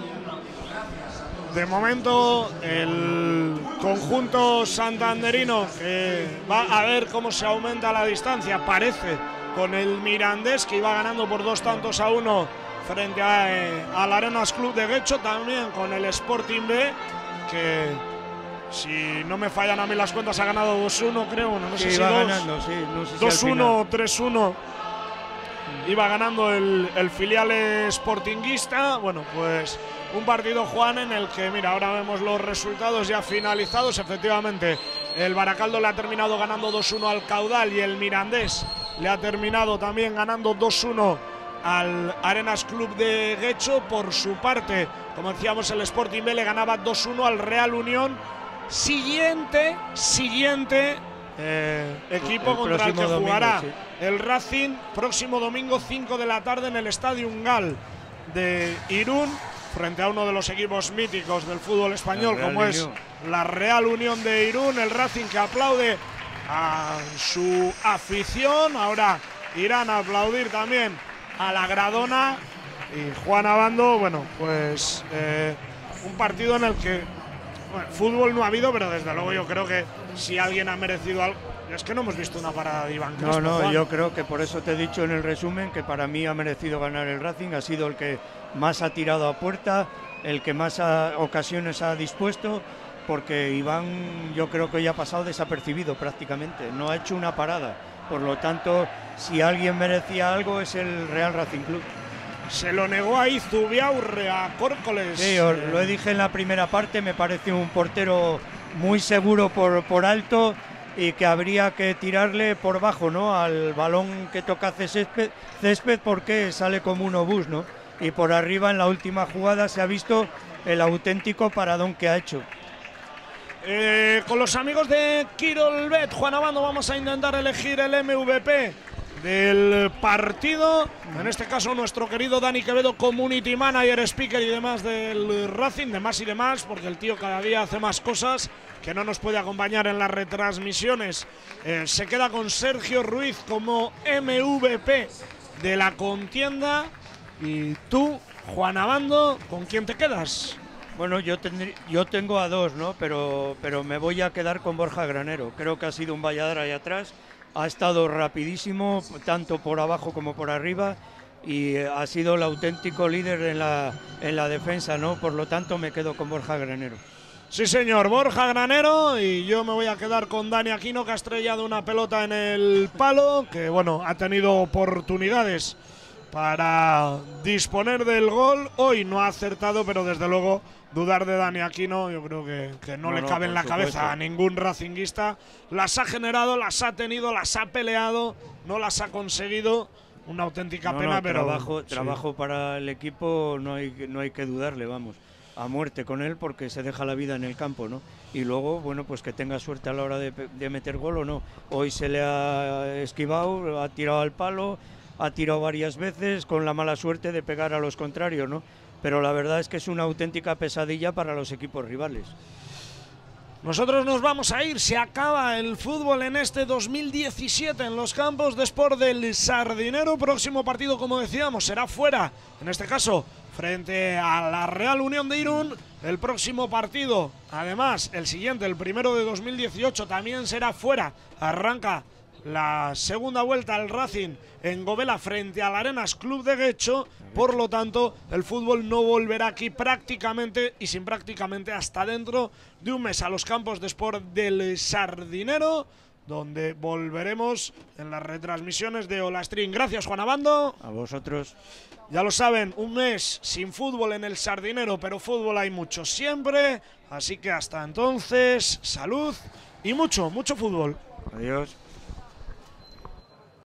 De momento, el conjunto santanderino, que va a ver cómo se aumenta la distancia, parece, con el Mirandés, que iba ganando por dos tantos a uno frente a, eh, al Arenas Club de Guecho, también con el Sporting B, que, si no me fallan a mí las cuentas, ha ganado dos uno, creo. No, no sé sí, si va dos, ganando, sí, no sé si dos uno o tres uno. Iba ganando el, el filial sportinguista. Bueno, pues un partido, Juan, en el que, mira, ahora vemos los resultados ya finalizados. Efectivamente, el Baracaldo le ha terminado ganando dos uno al Caudal y el Mirandés le ha terminado también ganando dos uno al Arenas Club de Guecho. Por su parte, como decíamos, el Sporting B le ganaba dos uno al Real Unión. Siguiente, siguiente eh, equipo el contra el que domingo, jugará sí. el Racing próximo domingo cinco de la tarde en el Estadio Ungal de Irún, frente a uno de los equipos míticos del fútbol español, como Unión. es la Real Unión de Irún. El Racing que aplaude a su afición. Ahora irán a aplaudir también a la Gradona. Y Juan Abando, bueno, pues eh, un partido en el que bueno, fútbol no ha habido, pero desde luego yo creo que si alguien ha merecido algo, es que no hemos visto una parada de Iván Crespo. No, no, Juan. yo creo que por eso te he dicho en el resumen que para mí ha merecido ganar el Racing. Ha sido el que más ha tirado a puerta, el que más ha, ocasiones ha dispuesto, porque Iván yo creo que ya ha pasado desapercibido prácticamente, no ha hecho una parada. Por lo tanto, si alguien merecía algo es el Real Racing Club. Se lo negó ahí Zubiaurre a Córcoles. Sí, os lo dije en la primera parte, me parece un portero muy seguro por, por alto, y que habría que tirarle por bajo, ¿no?, al balón que toca Césped, Césped porque sale como un obús, ¿no? Y por arriba en la última jugada se ha visto el auténtico paradón que ha hecho. Eh, con los amigos de Quirolbet, Juan Abando, vamos a intentar elegir el M V P del partido. En este caso nuestro querido Dani Quevedo, Community Manager, Speaker y demás del Racing, de más y demás, porque el tío cada día hace más cosas, que no nos puede acompañar en las retransmisiones. Eh, se queda con Sergio Ruiz como M V P de la contienda. Y tú, Juan Abando, ¿con quién te quedas? Bueno, yo, tendrí, yo tengo a dos, ¿no? Pero, pero me voy a quedar con Borja Granero. Creo que ha sido un valladar ahí atrás. Ha estado rapidísimo, tanto por abajo como por arriba. Y ha sido el auténtico líder en la, en la defensa, ¿no? Por lo tanto, me quedo con Borja Granero. Sí, señor, Borja Granero. Y yo me voy a quedar con Dani Aquino, que ha estrellado una pelota en el palo. Que, bueno, ha tenido oportunidades para disponer del gol. Hoy no ha acertado, pero desde luego dudar de Dani Aquino yo creo que, que no, no le cabe no, en la supuesto. cabeza a ningún racinguista. Las ha generado, las ha tenido, las ha peleado, no las ha conseguido. Una auténtica no, pena, no, pero trabajo, sí. trabajo para el equipo, no hay, no hay que dudarle, vamos, a muerte con él, porque se deja la vida en el campo, ¿no? Y luego, bueno, pues que tenga suerte a la hora de, de meter gol o no. Hoy se le ha esquivado, ha tirado al palo, ha tirado varias veces con la mala suerte de pegar a los contrarios, ¿no? Pero la verdad es que es una auténtica pesadilla para los equipos rivales. Nosotros nos vamos a ir, se acaba el fútbol en este dos mil diecisiete en los campos de Sport del Sardinero. Próximo partido, como decíamos, será fuera, en este caso frente a la Real Unión de Irún. El próximo partido, además, el siguiente, el primero de dos mil dieciocho, también será fuera. Arranca la segunda vuelta al Racing en Govela frente al Arenas Club de Guecho. Por lo tanto, el fútbol no volverá aquí prácticamente y sin prácticamente hasta dentro de un mes a los campos de Sport del Sardinero, donde volveremos en las retransmisiones de Hola Stream. Gracias, Juan Abando. A vosotros. Ya lo saben, un mes sin fútbol en el Sardinero, pero fútbol hay mucho siempre. Así que hasta entonces, salud y mucho, mucho fútbol. Adiós.